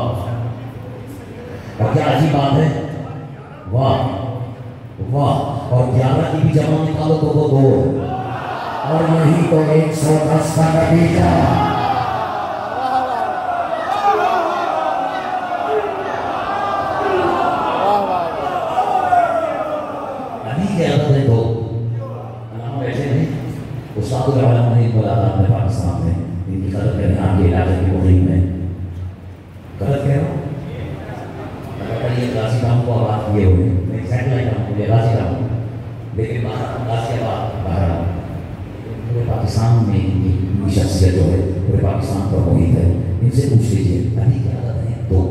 और क्या अजीब बात है, वाह वाह। और ग्यारह की भी जमा निकालो तो वो दो, और यही तो एक सौ दस का नतीजा। अभी क्या आदत है, दो बैठे थे उस्ताद ने बुलाया अपने पाकिस्तान में, इनकी कदर करने आगे इलाके की मुहिम में, गलत कह रहा हूँ, करिए गाजी राम को आवाज दिए हुए मैं सैटेलाइट राम को गाजी राम लेकिन बाहर गाजी आवाज बाहर पूरे पाकिस्तान में ये शख्सियत जो है पूरे पाकिस्तान पर मोहित है इनसे पूछ लीजिए अभी क्या आदत है दो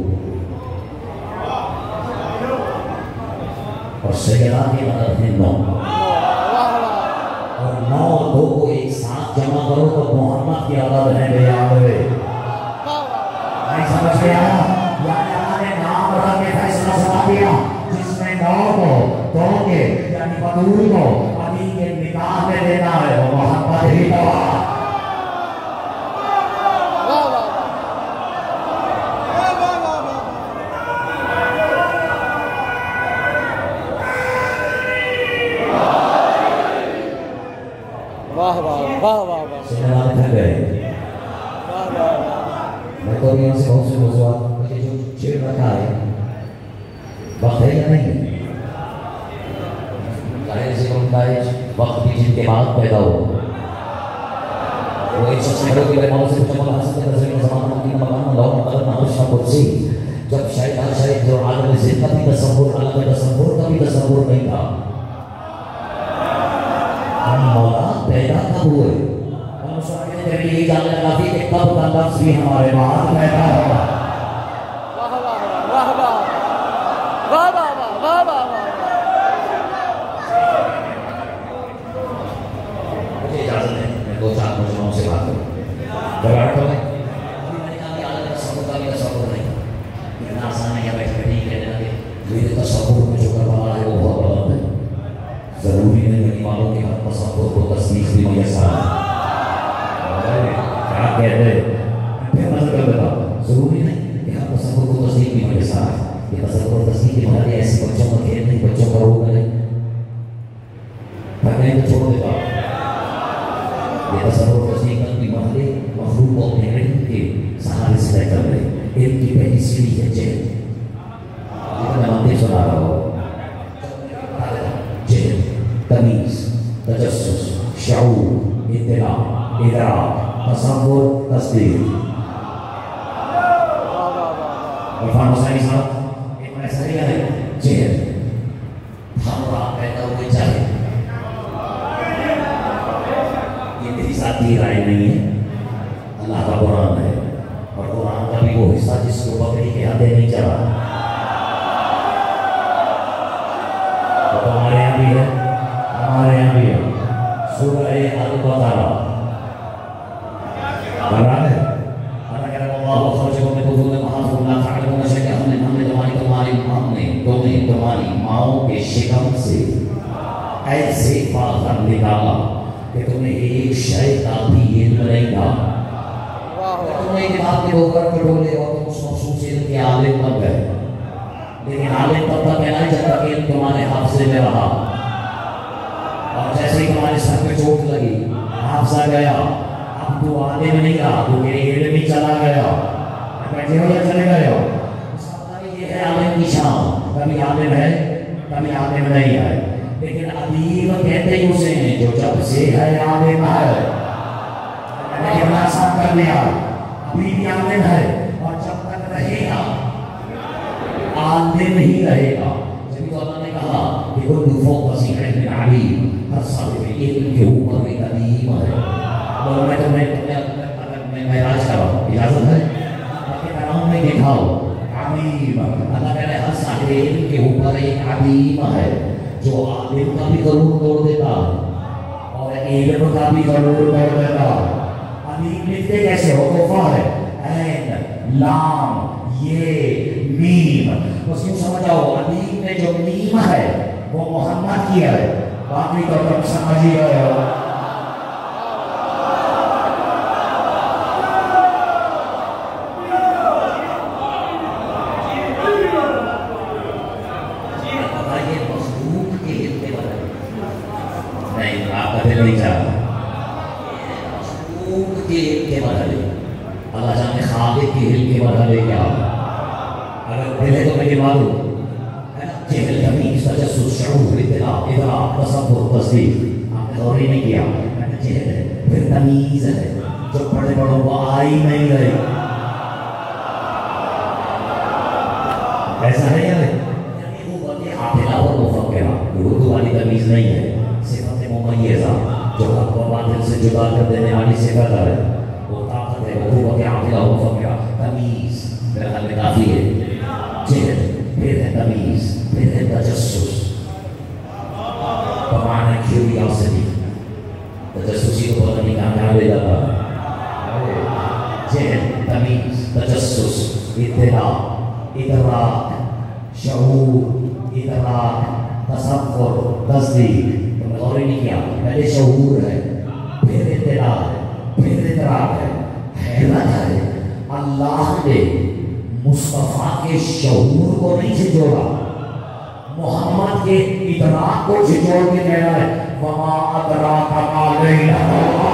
और शहरा की आदत है नौ और नौ दो को एक साथ जमा करो तो मोहम्मद की आदत है बेयादवे नहीं समझ में आया यानी हमारे नाम रख के फैसला सुना दिया जिसमें नौ को दो के यानी बदूल को अली के निकाह में देना है वो मोहम्मद ही तो वाह वाह वाह वाह वाह सुना थक गए वाह वाह मैं तो यहाँ से बहुत से मौजूद मुझे जो छेड़ रखा है वक्त है या नहीं जाहिर से कहूँगा वक्त भी जिनके बाद पैदा हो वो एक शख्स मेरे के मौत से जमाल हसन के नजर में ज़माना की मकान लौट मदद नामुशा कुर्सी जब शायद हर शायद जो आलम ज़िंदगी का तस्वुर आलम तस्वुर का भी तस्वुर नहीं था हम मौला पैदा कब हुए हम उसके जरिए यही जानने लगा कि कब का लफ्ज़ भी हमारे बाद पैदा हुआ वाह वाह वाह वाह वाह वाह वाह वाह वाह मुझे इजाज़त है मैं दो चार मुसलमानों से बात करूँ जवाब तो है मैंने कहा कि आलम तस्वुर का भी तस्वुर नहीं इतना आसान है या बैठ बैठ नहीं कहने लगे मेरे तस्वुर में जो करवा रहा है वो बहुत गलत है ज़रूरी नहीं है मानो कि हर तस्वुर को तस्दीक भी मैसर है क्या कहते हैं फिर नजर कर देता ज़रूरी नहीं कि हर तस्वुर को तस्दीक भी मैसर है ये तस्वुर तस्दीक की मदद ऐसे बच्चों का खेल नहीं बच्चों का रोग नहीं थक नहीं तो छोड़ देता ये तस्वुर तस्दीक की मदद मखलूक को अपने इल्म के सहारे से तय कर रहे इल्म की पहली सीढ़ी है जहल मैं मंदिर सुना रहा हूँ जहल तमीज़ तजस्सुस शऊर इत्तिला इदराक तसव्वुर तस्दीक इरफान हुसैनी साहब एक मैसेज है जहल हमरा पैदा हुए चाहे ये मेरी साथी राय नहीं है अल्लाह का कुरान है और कुरान का भी वो हिस्सा जिसको बकरी के हाथे नहीं चला तो हमारे यहाँ भी है हमारे यहाँ भी है सूरह अल-बकरा बराबर है अल्लाह कह रहा है अल्लाह खरजको में बुजुर्ग महाफूल ना तालुना शैया हमने हमने तुम्हारी तुम्हारी हमने तुमने तुम्हारी माओ के शिकम से ऐसे फाखर निकाला कि तुम्हें एक शय का भी इल्म नहीं था तुम्हें किताब के होकर कटोले और तुम उस मखसूस इल्म के आलिम बन गए लेकिन आलिम तब तक है ना जब तक इल्म तुम्हारे हाफिज़े में रहा और जैसे ही तुम्हारे सर पे चोट लगी हाफिज़ा गया अब तू आलिम नहीं रहा तू मेरे इल्म ही चला गया बैठे हो या चले गए हो ये है आलिम की शान कभी आलिम है कभी आलिम नहीं है लेकिन अदीब कहते ही उसे हैं जो जब से है आलिम है लेकिन आसान कर लिया अभी भी आलिम है और जब तक रहेगा आलिम ही रहेगा जब तो अल्लाह ने कहा कि कुल्लु फौक़ ज़ी इल्मिन अलीम हर साहिब इल्म के ऊपर एक अलीम है और मैं तो मैं मैं मैं राज कर रहा हूँ इजाज़त है ताकि नाम में दिखाओ अलीम अल्लाह कह रहा है हर साहिब इल्म के ऊपर एक अलीम है जो आलिम का भी गरूर तोड़ देता और इल्म का भी गरूर तोड़ देता अलीम लिखते कैसे हो तोहफा है ऐन लाम ये मीम बस यूं समझ जाओ अलीम में जो मीम है वो मोहम्मद की है बाकी तो तुम समझ ही गए हो नहीं चाहता के हिल के मरहले अल्लाह जाने खालिक के हिल के मरहले क्या अगर दिल है तो मुझे मालूम है ना जहल तमीज़ तजस्सुस शऊर इत्तिला इदराक तसव्वुर तस्दीक आपने गौर ही नहीं किया मैंने जहल है फिर तमीज़ है जो बड़े बड़ों को आ ही नहीं रही ऐसा है या नहीं? यानी वो बातें आतिला और मुफक्किरा, उर्दू वाली तमीज नहीं है। सिफत मुमय्यज़ा जो हक व बातिल से जुदा कर देने वाली सिफत है, वो ताकत है। वो बातें आतिला और मुफक्किरा, तमीज मेरे ख्याल में काफी है। जिहद, फिर है तमीज, फिर है तजस्सुस, बमाने क्यूरियोसिटी। तजस्सुसी को पता नहीं कहाँ कहाँ ले जाता है। जिहद, तमीज, तजस्सुस, इत्तिला, इदराक, शऊर, इदराक, तसव्वुर, तस्दीक। तुमने गौर ही नहीं किया, पहले शऊर है, फिर इत्तिला है, फिर इदराक है। हैरत है, अल्लाह ने मुस्तफा के शऊर को नहीं झिझोड़ा, मोहम्मद के इदराक को झिझोड़ के कह रहा है वमा अदराका मा लैला।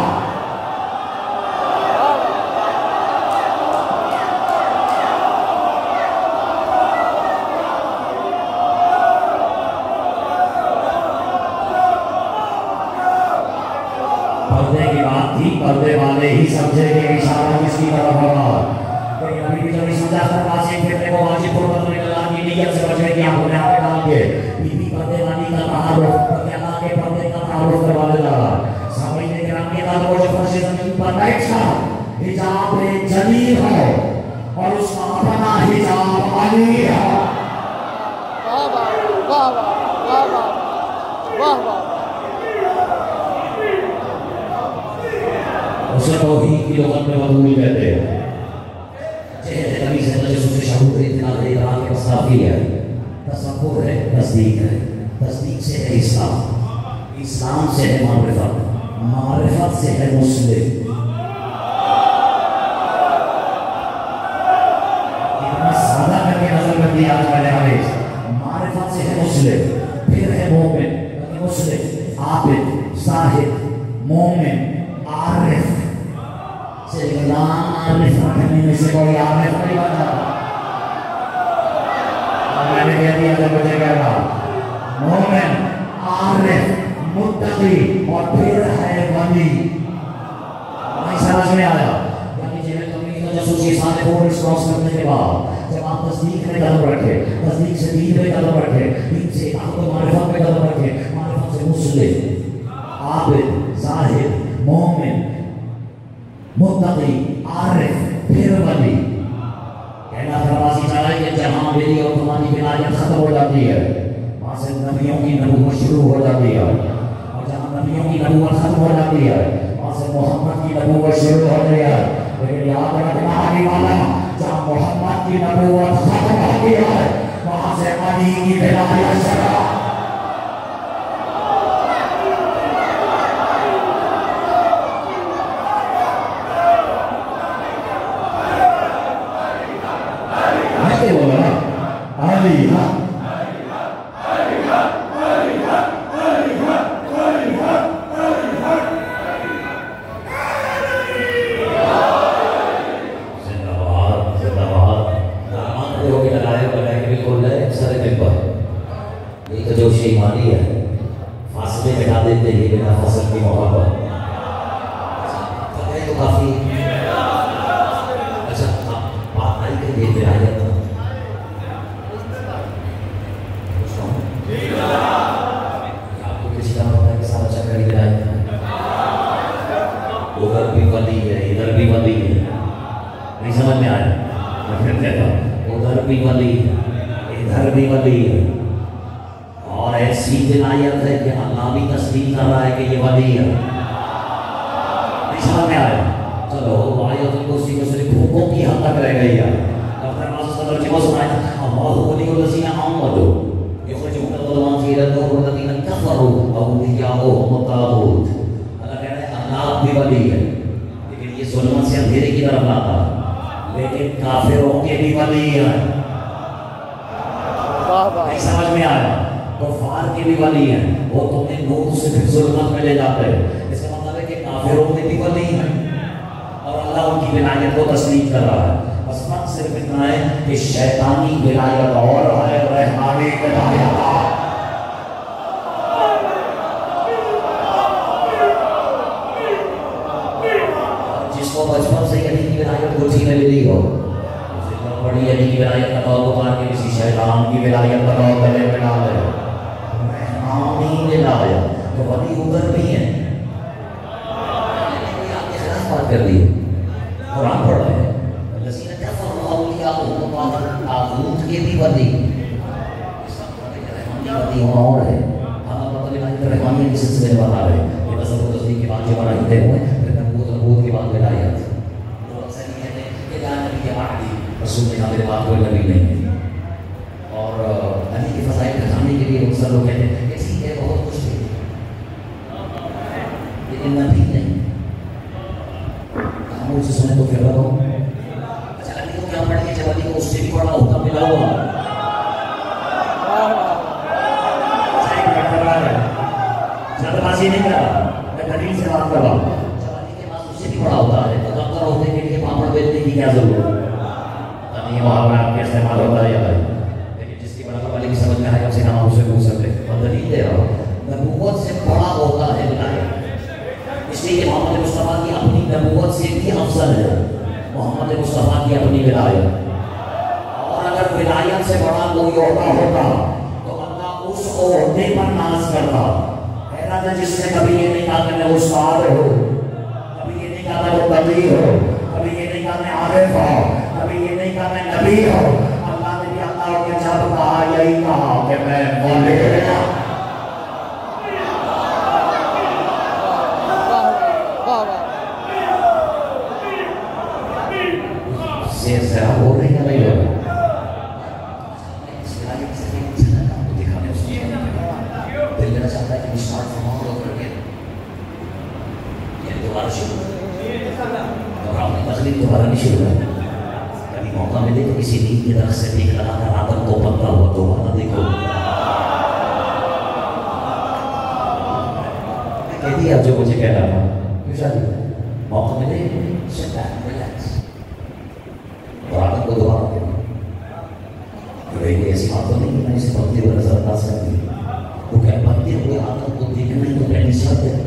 पर्दे की बात थी, पर्दे वाले ही समझेंगे इशारा किसकी तरफ होगा। कोई अभी भी तो नहीं समझा था, वाजिब फिरने को वाजिब को बदलने का की नीयत से बचने की आंखों में आंखें डाल के बीबी पर्दे वाली का तारुफ, पतियाला के पर्दे का तारुफ करवाने लगा। समझने के नाम के बाद वो जो फर्श जमीन पर बैठा, हिजाब जलील है और उसका अपना हिजाब अली है। वाह वाह वाह वाह वाह वाह वाह। उसे तौहीद की लोगत में मक़बूल कहते हैं। जिहद तमीज़ से तजस्सुस से शऊर, इत्तिला से इदराक के मसाफ़ी है। तसव्वुर है, तस्दीक है, तस्दीक से है इस्लाम, इस्लाम से है मारिफत, मारिफत से है मुस्लिम। इतना सादा करके नजर में दिया आज मैंने हमें, मारिफत से है मुस्लिम, फिर है मोमिन, मुस्लिम, आबिद, साहिद, मोमिन, आरिफ। से आरिफ रखने में से कोई आरिफ नहीं बना। मैंने कह दिया था, मुझे कह रहा मोमिन, आरिफ, मुत्तकी और फिर है वली। नहीं समझ में आया? यानी जिन्हें कमी का जसूसी सारे बोर्ड क्रॉस करने के बाद जब आप तस्दीक में कदम रखे, तस्दीक से दीन में कदम रखे, दीन से आपको मारिफत में कदम रखे, मारिफत से मुस्लिम, आबिद, जाहिद, मोमिन, मुत्तकी, आरिफ, फिर वली। कहना फरमासी चाह है कि जहां मेरी और तुम्हारी विलायत खत्म हो जाती है, वहां से नबियों की नबूवत शुरू हो जाती है, और जहां नबियों की नबूवत खत्म हो जाती है, वहां से मोहम्मद की नबूवत शुरू हो रही है। लेकिन याद रखना आने वाला, जहां मोहम्मद की नबूवत खत्म होती है, वहां से अली की विलायत शुरू। बचपन से अली की विलायत को छीन ले ली हो, बड़ी अली की विलायत का तौर पर किसी शैतान की विलायत बनाओ गले में डाले आमीन लाया तो वली उधर भी है बात कर रही है कुरान पढ़ रहे हैं लसीना कफर औलिया तागूत के भी वली वली और है हम मतलब इलाही रहमानी के सिलसिले में बता रहे हैं ये तसव्वुर तस्दीक की बात जो बना हिंदे हुए फिर नबूवत नबूवत की बात विलायत तो अक्सर ये कहते हैं कि या नबी के बाद रसूल ने कहा मेरे बाद कोई नबी नहीं है और नबी की फज़ाइल दिखाने के लिए अक्सर लोग कहते हैं कि ठीक है बहुत कुछ है लेकिन नबी नहीं हम उसे सुने तो फिर बताओ अच्छा नबी को क्या पढ़ के जब नबी को उससे भी बड़ा होता मिला हुआ जल्दबाजी नहीं कर रहा मैं दलील से बात कर रहा हूँ जवानी के पास उससे भी बड़ा होता है तो डॉक्टर होने के लिए पापड़ बेचने की क्या जरूरत नहीं वहाँ पर आपके इस्तेमाल होता है या भाई लेकिन जिसकी बड़ा वाले की समझ में आया उसे नाम उसे पूछ सकते और दलील दे रहा हूँ नबूवत से बड़ा होता है विलायत इसलिए मोहम्मद मुस्तफ़ा की अपनी नबूवत से भी अफजल है मोहम्मद मुस्तफ़ा की अपनी विलायत और अगर विलायत से बड़ा कोई ओहदा होता तो अल्लाह उस ओहदे पर नाज करता कहता जिसने कभी ये नहीं कहा कि मैं उस्ताद हो कभी ये नहीं कहा मैं मुबल्लिग हो कभी ये नहीं कहा मैं आरिफ हो कभी ये नहीं कहा मैं नबी हो अल्लाह ने भी अल्लाह के जब कहा यही कहा कि मैं मौलिक से से हो रही है नहीं हो रही दोबारा शुरू घबराने तकलीफ दोबारा नहीं शुरू है कभी मौका मिले तो किसी नींद की तरफ से देख लगा कर आदम को पकड़ा हुआ दोबारा देखो कह दिया जो मुझे कह रहा था मौका मिले रिलैक्स और आदम को दोबारा देखो ऐसी बात तो नहीं कि मैं इसे बंदे को नजरअंदाज कर दी वो क्या बंदे हुए आदम को देखना ही तो पहली शर्त है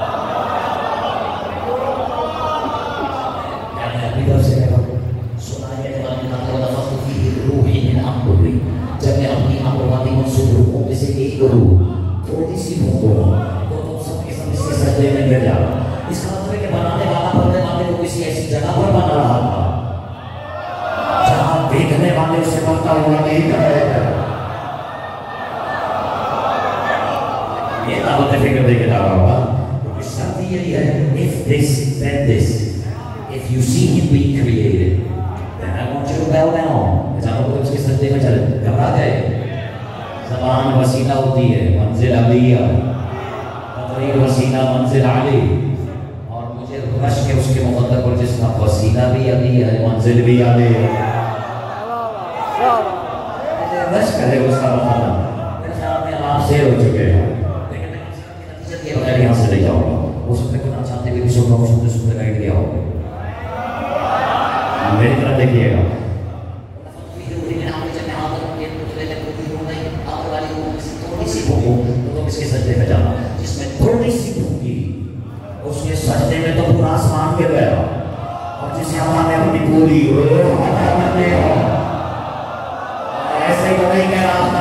थोड़ी सी भूखो तो तुम सबके सब इसके सजदे में गिर जाओ इसका मतलब है कि बनाने वाला बनने वाले को किसी ऐसी जगह पर बना रहा था जहां देखने वाले उसे बनता हुआ नहीं करेगा ये दावत फिक्र देके जा रहा होगा तो शर्त यही है if this then this if you see him being created then I want you to bow down जानो तो उसके सजदे में चले घबरा गए ज़बान वसीला होती है मंजिल अलिया तकरीर वसीला मंजिल आली और मुझे रश के उसके मुक़द्दर पर जिसका वसीला भी अली है मंजिल भी आली है रश करे उसका मुक़द्दर मेरे ख्याल में आप से हो चुके हैं लेकिन मैं नतीजे के बगैर यहाँ से ले जाऊँगा हो सकता है कुछ चाहते हुए भी सुन रहा हूँ सुनते सुनते गाइड किया हो मेरी तरफ देखिएगा तो तुम इसके सजदे में जाना जिसमें थोड़ी सी भूखी उसके सजदे में तो पूरा आसमान गिर गया और जिसे हमने अपनी पूरी ऐसे ही नहीं कह रहा था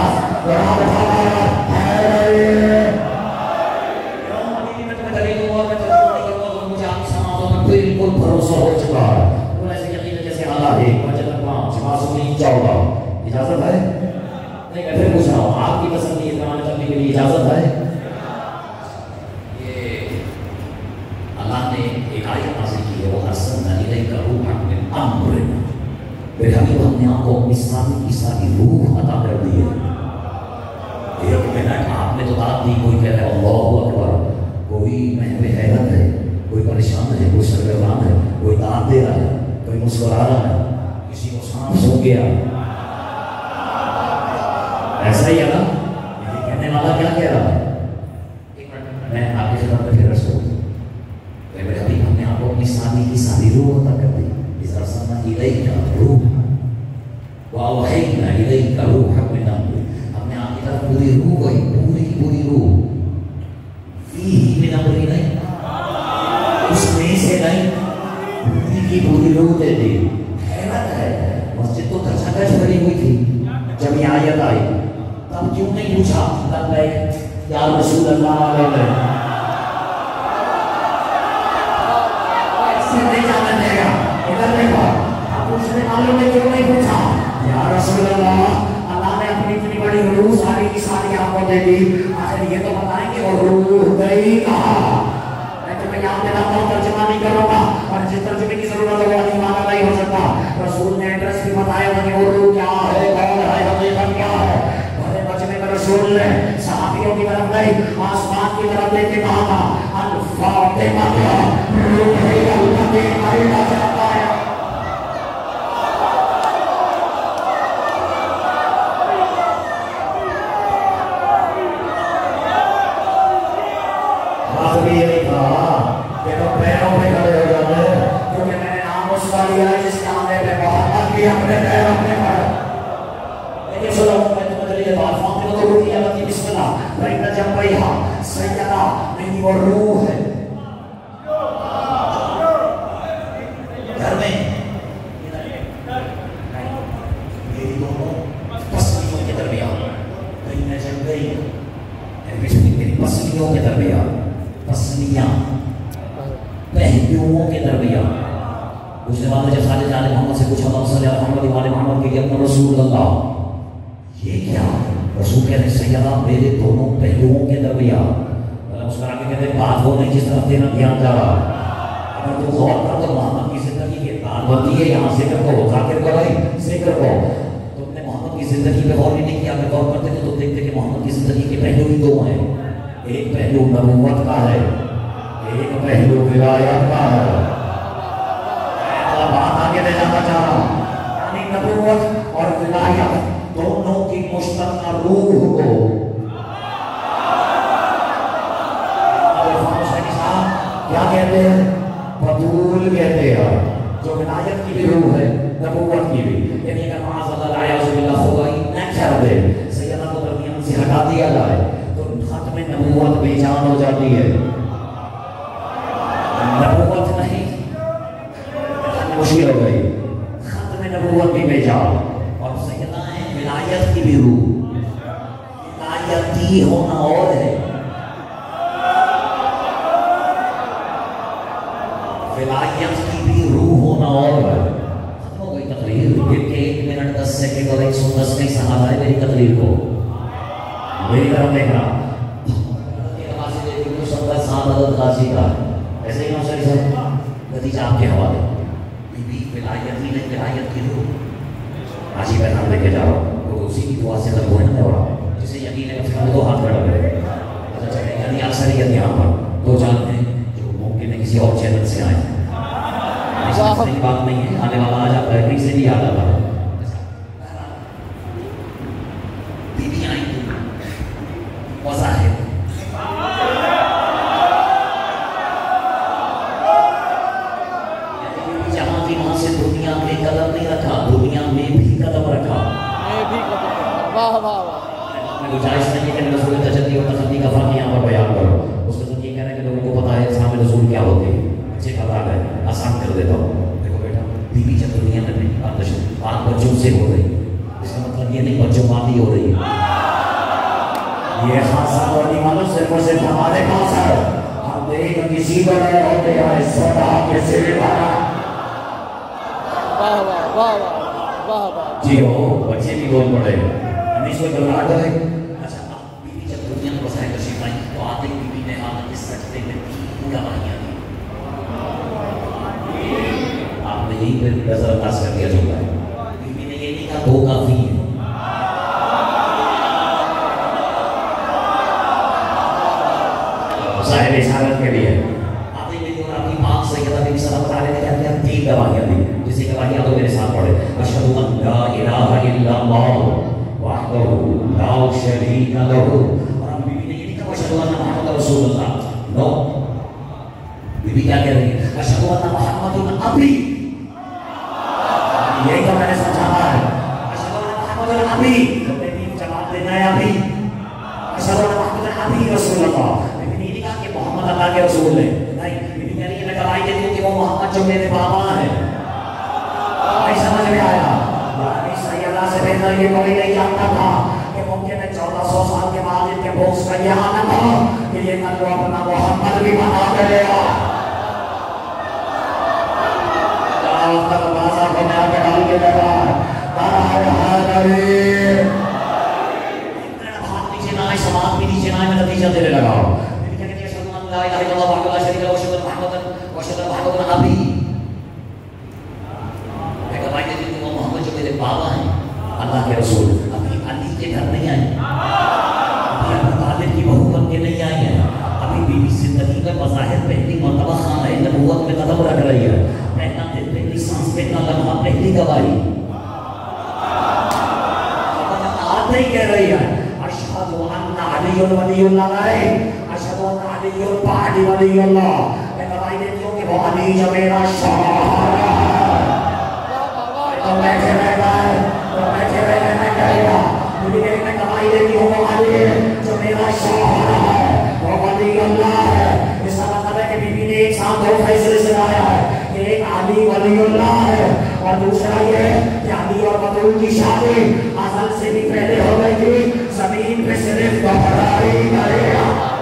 बिल्कुल भरोसा हो चुका है जैसे आला है चौदह इजाजत है नहीं मैं फिर पूछ रहा हूँ आपकी पसंद ये बनाने चलने के लिए इजाजत है ये अल्लाह ने एक आयत नाज़िल की है वो अरसलना इलैका रूहन मिन अम्रिना फिर हबीब हमने आपको अपनी सारी की सारी रूह अता कर दी है एक मिनट आपने तो बात दी कोई कह रहा है अल्लाहु अकबर कोई महवे हैरत है कोई परेशान है कोई सरगर्दान है कोई दाद दे रहा है कोई मुस्कुरा रहा है किसी को सांप सो गया ऐसा ही है ना ये कहने वाला क्या कह रहा है एक मिनट मैं आपके जवाब में फिर रसूल मेरे हबीब हमने आपको अपनी सारी की सारी रूह अता कर दी इस अरसलना इलैका रूह व अवहैना इलैका रूहन मिन अम्री हमने आपकी तरफ पूरी रूह वही पूरी की पूरी रूह फीही मिन अम्री नहीं उसमें से नहीं पूरी की पूरी रूह दे दी हैरत है मस्जिद तो खचाखच भरी हुई थी रसूलुल्लाह अलैहि नहीं जाने देगा। इधर देखो, अब उसने मालूम है क्यों नहीं पूछा? या रसूलल्लाह, अल्लाह ने अपनी इतनी बड़ी रूह सारी की सारी आपको दे दी, आखिर ये तो बताएं कि वो रूह गई कहाँ? मैं तुम्हें यहाँ पे लाता हूँ, तर्जुमा नहीं करूँगा, और जिस तर्जुमे की जरूरत है वो अनिवार्य नहीं हो सकता। रसूल ने एड्रेस भी बताया था कि वो रूह क्या है, कौन है, हकीकत क्या है। भले तर्जुमे में रसूल ने सहाबियों की तरफ नहीं, आसमान की तरफ देख के कहा था, अल-फातिमा रूह है अल्लाह के मायना जाता है। बात भी यही था कि तो पैरों पे खड़े हो जाते, क्योंकि मैंने नाम उसका लिया है जिसके आने पे मोहब्बत भी अपने पैरों पे खड़े। लेकिन सुनो, मैं तुम्हें चलिए बात फातिमा को रूह की बिस्मिल्लाह, वरना जब भैया सैयदा नहीं वो रूह है। घर में मेरी दोनों पसलियों के दरमियान कहीं न जम गई, मेरी पसलियों के दरमियान, पसलियां पहलुओं के दरमियान। उसने बाद में जब साले जाने मोहम्मद से पूछा, मोहम्मद वाले मोहम्मद के लिए रसूलुल्लाह, ये क्या? रसूल कहते सैयदा मेरे दोनों पहलुओं के दरमियान। मतलब उसका आगे कहते बात वो नहीं जिस तरफ तेरा ध्यान जा रहा। अगर तुम गौर करो तो मोहम्मद की जिंदगी के तार बनती है, यहाँ से कर को जाकिर को नहीं से कर को। तुमने मोहम्मद की जिंदगी पे गौर नहीं किया। अगर गौर करते तो तुम देखते कि मोहम्मद की जिंदगी के पहलू ही दो हैं। एक पहलू नबूवत का है, एक पहलू विलायत का है। बात आगे ले जाना चाह रहा हूँ, यानी नबूवत और विलायत दोनों की मुश्तरका रूह को क्या कहते हैं? बतूल कहते हैं, जो विलायत की भी रूह है, नबूवत की भी। यानी अगर माज़अल्लाह आयाज़ुबिल्लाह खुदाई न कर दे, सैयदा को दरमियान से हटा दिया जाए तो खत्म नबूवत बेजान हो जाती है। नबूवत नहीं, मुश्किल हो गई, खत्म नबूवत भी बेजान। और सैयदा है विलायत की भी रूह, विलायती होना और है, विलायत की भी रूह होना और है। खत्म हो गई तकरीर। फिर के एक मिनट दस सेकंड और एक सौ दस नहीं सहा है मेरी तकरीर को। मेरी तरफ देखना, ऐसे ही नौशरी साहब नतीजा आपके हवाले। बीबी विलायत ही नहीं, विलायत की रूह आज ही मैं नाम लेके जा रहा हूँ, तो उसी की दुआ से तक होना हो रहा, जिसे यकीन है उसका दो हाथ खड़ा करे। अच्छा, यानी अक्सरियत यहाँ पर दो जान हैं जो मुमकिन है किसी और चैनल से आए। सही बात नहीं है, आने वाला आ जाता है, कहीं से भी आ जाता है। बीबी आई मजा है, जहां भी वहां से दुनिया में कदम नहीं रखा, दुनिया में भी कदम रखा। मैं भी कदम, वाह वाह वाह। गुजारिश नहीं है कि रसूल तजल्ली और तसल्ली का फर्क यहाँ पर बयान करो। उसका तो ये कह रहे हैं कि लोगों को पता है सामने रसूल क्या होते हैं, अच्छे पता है, आसान कर देता हूँ। देखो बेटा, बीवी जब दुनिया में नहीं बात बच्चों से हो रही, इसका मतलब ये नहीं बच्चों बात ही हो रही है। ये खासा और मानो सिर्फ और सिर्फ हमारे पास है। हम देख किसी को नहीं होते हैं सदा के सिवा। वाह वाह वाह वाह वाह। जी हो, बच्चे भी बोल पड़े, हमेशा घबराहट है। अच्छा, अब बीवी जब दुनिया में बसाए तो शिफाई तो आते बीवी ने आने के सजदे में तीन गवाहियां दी। आपने यही पे नजरअंदाज कर दिया जो है। बीवी ने ये नहीं कहा दो काफी है, साहिब इशारत के लिए आते मेरी और आपकी बात सैयदा बीवी सलाम बता रहे थे क्या क्या तीन गवाहियां दी, जिसकी गवाहियां तो मेरे साथ पढ़े। अशहदु अन ला इलाहा इल्लल्लाह वहदहु ला शरीका लहू। और हम बीवी ने ये नहीं कहा अशहदु अन्ना मुहम्मद रसूलुल्लाह, नो, बीवी क्या कह रही है? अशहदु अन्ना मुहम्मदुन अबी। यही तो मैंने समझाना है, अशहदु अन्ना मुहम्मदुन अबी, बीवी जवाब देना है अभी, अशहदु अन्ना मुहम्मदुन अबी रसूलुल्लाह। मोहम्मद अल्लाह के रसूल है, नहीं बीवी कह रही है मैं गवाही देती हूँ कि वो मोहम्मद जो मेरे बाबा है। समझ में आया? यानी सैयदा से बेहतर ये कोई नहीं जानता था कि मुमकिन है चौदह सौ साल के बाद इनके बोक्स का ये आनंद हो कि ये कल को अपना मोहम्मद भी बना करेगा। तक बाजा को मैं आगे डाल के लगा नीचे ना आए, समाज भी नीचे ना आए, मैं नतीजा देने लगा। बाबा हैं अल्लाह के रसूल अभी अली के घर नहीं आए, अभी अबू तालिब की बहू बन के नहीं आई है, अभी बीवी जिंदगी में बज़ाहिर पहली मर्तबा खान है, नबूवत में कदम रख रही है, पहला दिन पहली सांस पहला लम्हा पहली गवाही आते ही कह रही है अशहदु अन्ना अलीयुल वलीयुल्लाह, अशहदु अन्ना अलीयुल बादी वलीयुल्लाह। मैं गवाही देती हूँ कि वो अली जो मेरा शौहर है। तो बैठे रह गए, तो बैठे रह गए, मैं कहेगा मुझे मैं गवाही देती हूँ वो अली जो मेरा शौहर है, वो वलीयुल्लाह है। इसका मतलब है कि बीवी ने एक साथ दो फैसले सुनाया है, एक अली वलीयुल्लाह है और दूसरा ये कि अली और बतूल की शादी असल से भी पहले हो गई थी, जमीन पे सिर्फ दोहराई करेगा।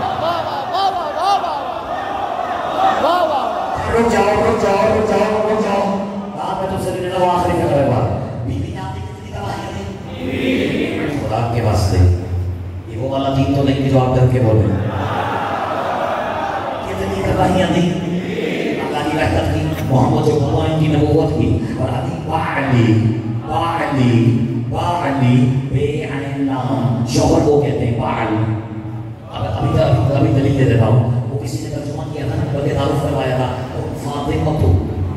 रुक जाओ रुक जाओ रुक जाओ रुक जाओ, बात में तुमसे मिलने वाला आखिरी खबर है। बात बीवी ने आपने कितनी गवाहियां दी? खुदा के वास्ते ये वो वाला दिन तो नहीं कि जो आप डर के बोले, कितनी गवाहियां दी रहमत की, मोहम्मद जो भगवान की नबूवत की, और अली बाली बाली बाली बेअल्लाह शौहर को कहते हैं बाल। अब अभी अभी अभी दलील दे देता हूँ, वो किसी ने तर्जुमा किया था ना, बड़े तारुफ करवाया था फातिमा तो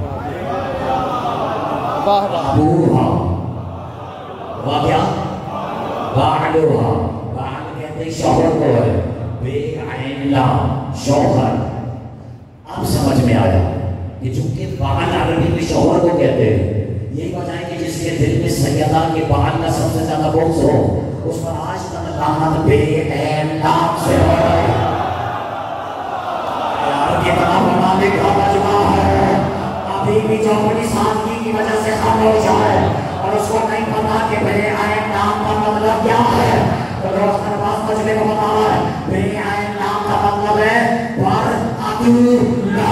बाबूहा वाह क्या बालूहा, बाल कहते हैं शौहर को है, बेअल्लाह शौहर। अब समझ में आया ये चूंकि बाल अरबी में शौहर को कहते हैं, यही वजह है कि जिसके दिल में सैयदा के बाल का सबसे ज्यादा बोझ हो उस पर आज तक लानत बेअल्लाह से हो रही है। यार कितना बड़ा लिखा मजमा है, अभी भी जो अपनी सादगी की वजह से खामोश है और उसको नहीं पता कि बेअल्लाह का मतलब क्या है, तो रोज नमाज मजमे को बता रहा है बेअल्लाह का मतलब है पर अल्लाह।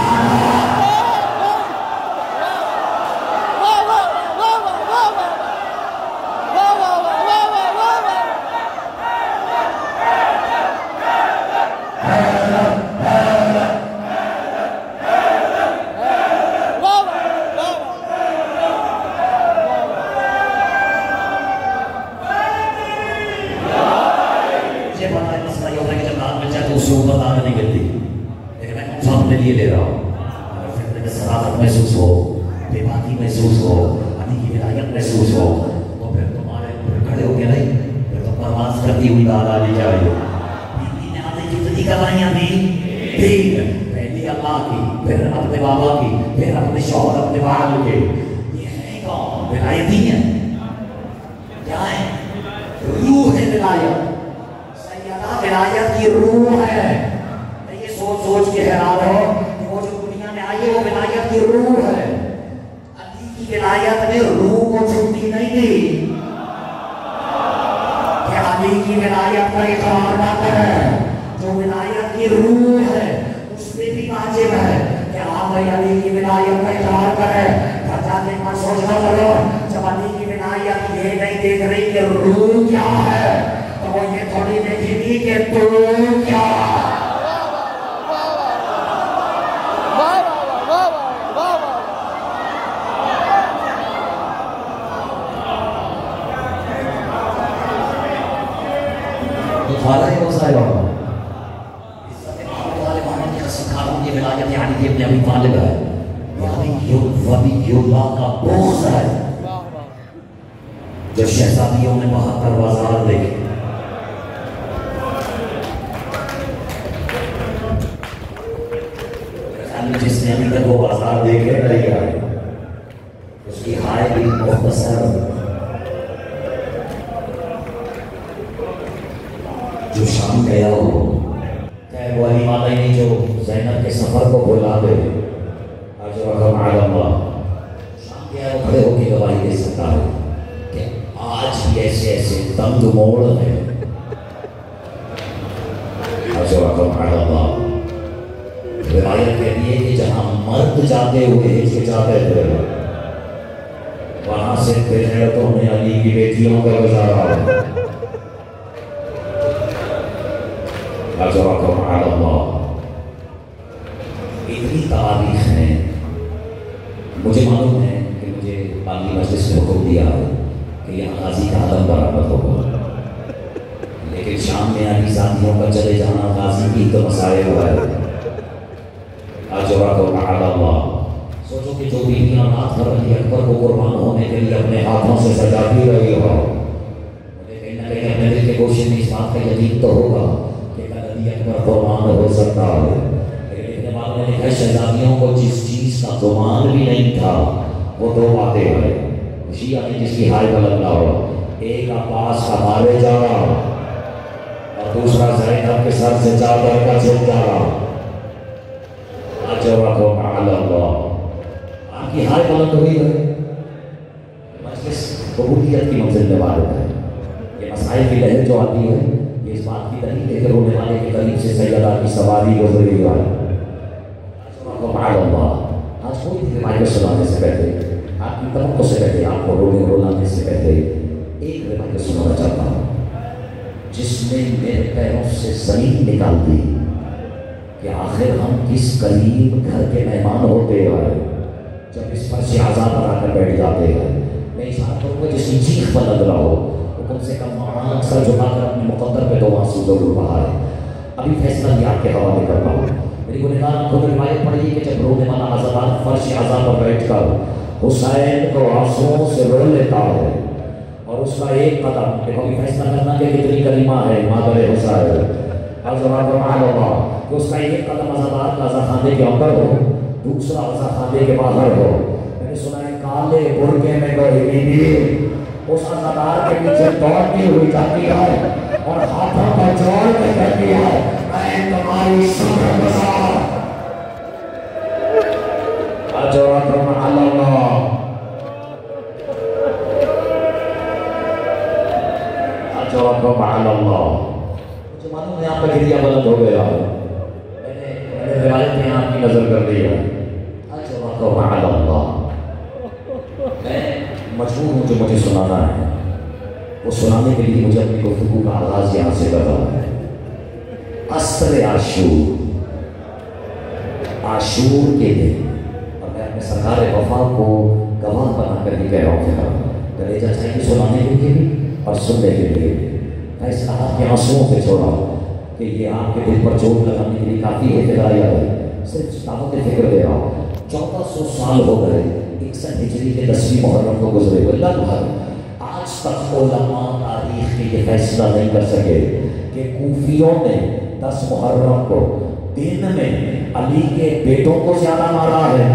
ले रहा हूँ अगर फिर में सराहत महसूस हो, बेबाकी महसूस हो, अली की विलायत महसूस हो, तो फिर तुम्हारे फिर खड़े हो गए नहीं, फिर तो परवाज करती हुई दादा ली जा रही हो। बीवी ने आने कितनी गवाहियां दी? ठीक है, पहली अल्लाह की, फिर अपने बाबा की, फिर अपने शौहर अपने बाल के। ये है कौन? विलायत ही है, क्या है? रूह है विलायत, सैयदा विलायत की रूह है। सोच सोच के हैरान हो कि वो जो दुनिया में आई है वो विलायत की रूह है। अली की विलायत ने रूह को छुट्टी नहीं दी कि अली की विलायत का इकरार ना करे, जो विलायत की रूह है उस पे भी वाजिब है कि आप भाई अली की विलायत का इकरार करें। घर जाके मत सोचना करो जब अली की विलायत ये नहीं देख रही कि रूह क्या है, तो वो ये थोड़ी देखेगी कि तू क्या। वाला है वो सारे बाबा इज्जत मामले वाले मोहम्मद की कसम खा रहा हूँ, ये विलायत यानी कि अपने अभी तालिब है, यानी यो वलीयुल्लाह का बोझ है जो शहजादियों ने बहत्तर बाजार देखे। जिसने अभी तक वो बाजार देखे नहीं आए उसकी हाय भी मुख्तसर जो शाम गया हो, चाहे वो अली माता ही जो ज़ैनब के सफर को बुला दे, आज रकम आलम्बा शाम गया वो खड़े होकर गवाही दे सकता है कि आज भी ऐसे ऐसे दम मोड़ है रिवायत कहती है कि जहाँ मर्द जाते हुए हिचकिचाते थे वहां से फिर तो हमें अली की बेटियों का गुजारा। इतनी तारीख है। मुझे मालूम है कि मुझे बागी मस्जिद से हुक्म दिया है कि यहाँ गाजी का आलम बराबर होगा, लेकिन शाम में अली साथियों का चले जाना गाजी की तो मसाए हुआ है। सोचो कि जो बीवियाँ रात भर अली अकबर को कुर्बान होने के लिए अपने हाथों से सजाती रही हो, मुझे कहीं ना कहीं अपने दिल के गोशे में इस बात का यकीन तो होगा कि कल अली अकबर कुर्बान हो सकता है। लेकिन इतने बाद में लिखा शहजादियों को जिस चीज़ का गुमान भी नहीं था वो दो बातें हैं। शिया ने जिसकी हाय बुलंद ना हो, एक अब्बास का मारे जा रहा और दूसरा ज़ैनब के सर से चादर का छूट जा रहा। आपकी हाय बुलंद हुई है, मजलिस कबूलियत की मंजिल में वारिद है। ये मसाइल की लहर जो आती है ये इस बात की दलील लेकर रोने वाले के करीब से सैयदा की सवारी गुजरी हुई है। आज कोई भी रिवायत सुनाने से पहले, आपकी तवक्को से पहले, आपको रोने रोलाने से पहले एक रिवायत सुनाना चाहता हूँ जिसने मेरे पैरों से जमीन निकाल दी कि आखिर हम किस करीब घर के मेहमान होते हैं जब इस पर से आज़ाद बनाकर बैठ जाते हैं। मैं इस आदतों को जिसकी चीख पर लग रहा हो वो कम से कम आँख सर झुकाकर अपने मुकद्दर पे दो आंसू जरूर बहाए। अभी फैसला भी आपके हवाले कर रहा हूँ। मेरी गुनहगार खुद रिवायत पड़ी कि जब रोने वाला आज़ादार फर्श आज़ाद पर बैठ कर हुसैन को आंसुओं से रो लेता है और उसका एक कदम, देखो अभी फैसला करना कि कितनी करीमा है मादर हुसैन, कि उसका एक कदम आज़ादार का आज़ा खाने के अंदर हो, दूसरा आज़ा खाने के बाहर हो। मैंने सुना है काले बुर्के में गई बीवी उस आज़ादार के पीछे दौड़ती हुई जाती है और हाथों को जोड़ के कहती है मैं तुम्हारी सब्र गुज़ार। अजरकुम अल्लाह, अजरकुम अल्लाह। मुझे मालूम है आपका गिरिया बुलंद हो गया है, मैंने रिवायत में आपकी नजर कर दी है। मैं मजबूर हूँ जो मुझे सुनाना है वो सुनाने के लिए मुझे अपनी गुफ्तगू का आगाज यहाँ से करना है। अस्र आशूर, आशूर के दिन, और मैं अपने सरकार वफा को गवाह बना कर ही कह रहा हूँ, कलेजा चाहिए सुनाने के लिए भी और सुनने के लिए भी। मैं इस आपके आंसुओं पे छोड़ा कि ये आपके दिल पर चोट लगाने के लिए काफ़ी है फिराया है, सिर्फ दावत फिक्र दे रहा हूँ। चौदह सौ साल हो गए इकसठ हिजरी के दसवीं मुहर्रम को गुजरे हुए, लगभग आज तक उलमा तारीख में ये फैसला नहीं कर सके कि कूफियों ने दस मुहर्रम को दिन में अली के बेटों को ज्यादा मारा है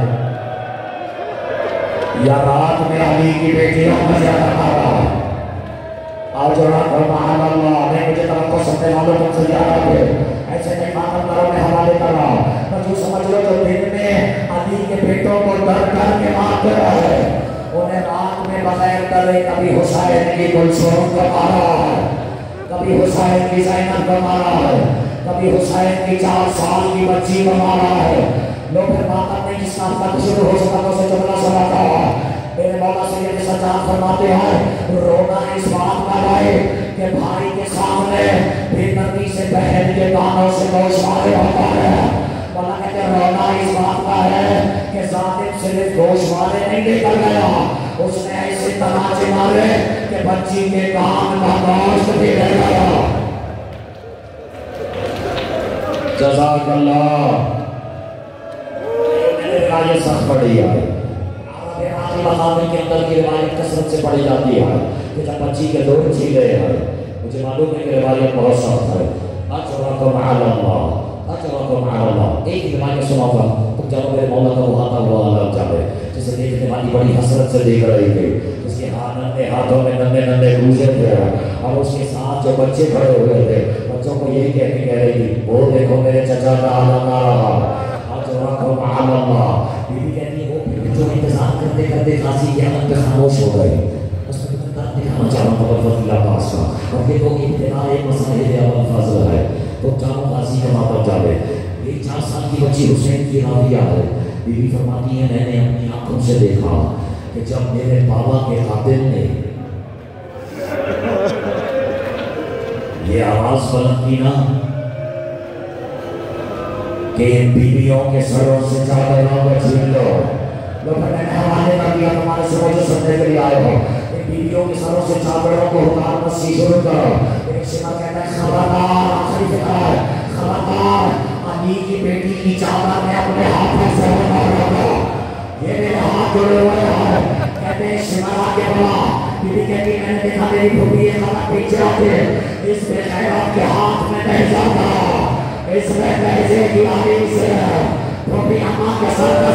या रात में अली की बेटियों को ज्यादा मारा है। आज रात ने मुझे तवक्को सुनने वालों तुमसे ज्यादा थे, ऐसे नहीं मालूम करो मैं हवाले कर रहा हूँ। तो समझ लो जो दिन में अली के बेटों को डर डर के मारते रहे उन्हें रात में बगैर डरे कभी हुसैन की गुलशोन को मारा है, कभी हुसैन की ज़ैनब को मारा है, कभी हुसैन की चार साल की बच्ची को मारा है। लोग फिर बात अपने जिस काम का शुरू हो सका से जुमला सुनाता है। मेरे मौला से ये सजाद फरमाते हैं रोना इस बात का है कि भाई के सामने बेदर्दी से बहन के कानों से गोशवारे होता है। मौला कहते रोना इस बात का है कि जालिम सिर्फ गोशवारे नहीं लेकर गया, उसने ऐसे तमाचे मारे कि बच्ची के कान का गोश्त भी रह गया। जज़ाकल्लाह। ये सख्त पड़ी है मकामी के अंदर की रिवायत कसरत से पढ़ी जाती है कि जब बच्ची के दो छीले हैं, मुझे मालूम है कि रिवायत बहुत सख्त है। अजरकुम अल्लाह, अजरकुम अल्लाह। एक रिवायत सुनाऊंगा तुम जब मेरे मौला का वहां था वो अलग जावे, जिसे देखने वाली बड़ी हसरत से देख रही थी, उसके हाथ नन्हे हाथों में नन्हे नन्हे गूंजे थे और उसके साथ जो बच्चे खड़े हुए थे बच्चों को यही कहने कह रही थी वो देखो मेरे चचा का आलम आ रहा। अजरकुम अल्लाह। बीवी कहती है वो जो इंतजार करते करते काजी के अमल पे खामोश हो गए। उसमें दिखाना चाह रहा हूँ और देखो इब्तिदा एक मसाइल अमल फाज़िल है। तो चारों गाजी के वापस जावे। एक चार साल की बच्ची हुसैन की राबिया है, बीवी फरमाती है मैंने अपनी आंखों से देखा कि जब मेरे बाबा के कातिल ने ये आवाज बुलंद की ना कि बीवियों के सरों से चादरों को छीन लो, लोग मैंने हवाले कर दिया तुम्हारे से मुझे सुनने के लिए आए हो, इन बीवियों के सरों से चादरों को उतारना शुरू करो। एक शिवा कहता है खबरदार, आखिरी फिकार खबरदार, अली की बेटी की चादर में अपने हाथों से उतारो, ये मेरे हाथ जोड़े हुए हैं। कहते हैं शिवा के बड़ा बीवी कहती मैंने देखा मेरी फूफी ये खाना पीछे आते इस बेगैरत के हाथ में नहीं जाता, इसमें पैसे की आदि से फूफी अम्मा के सर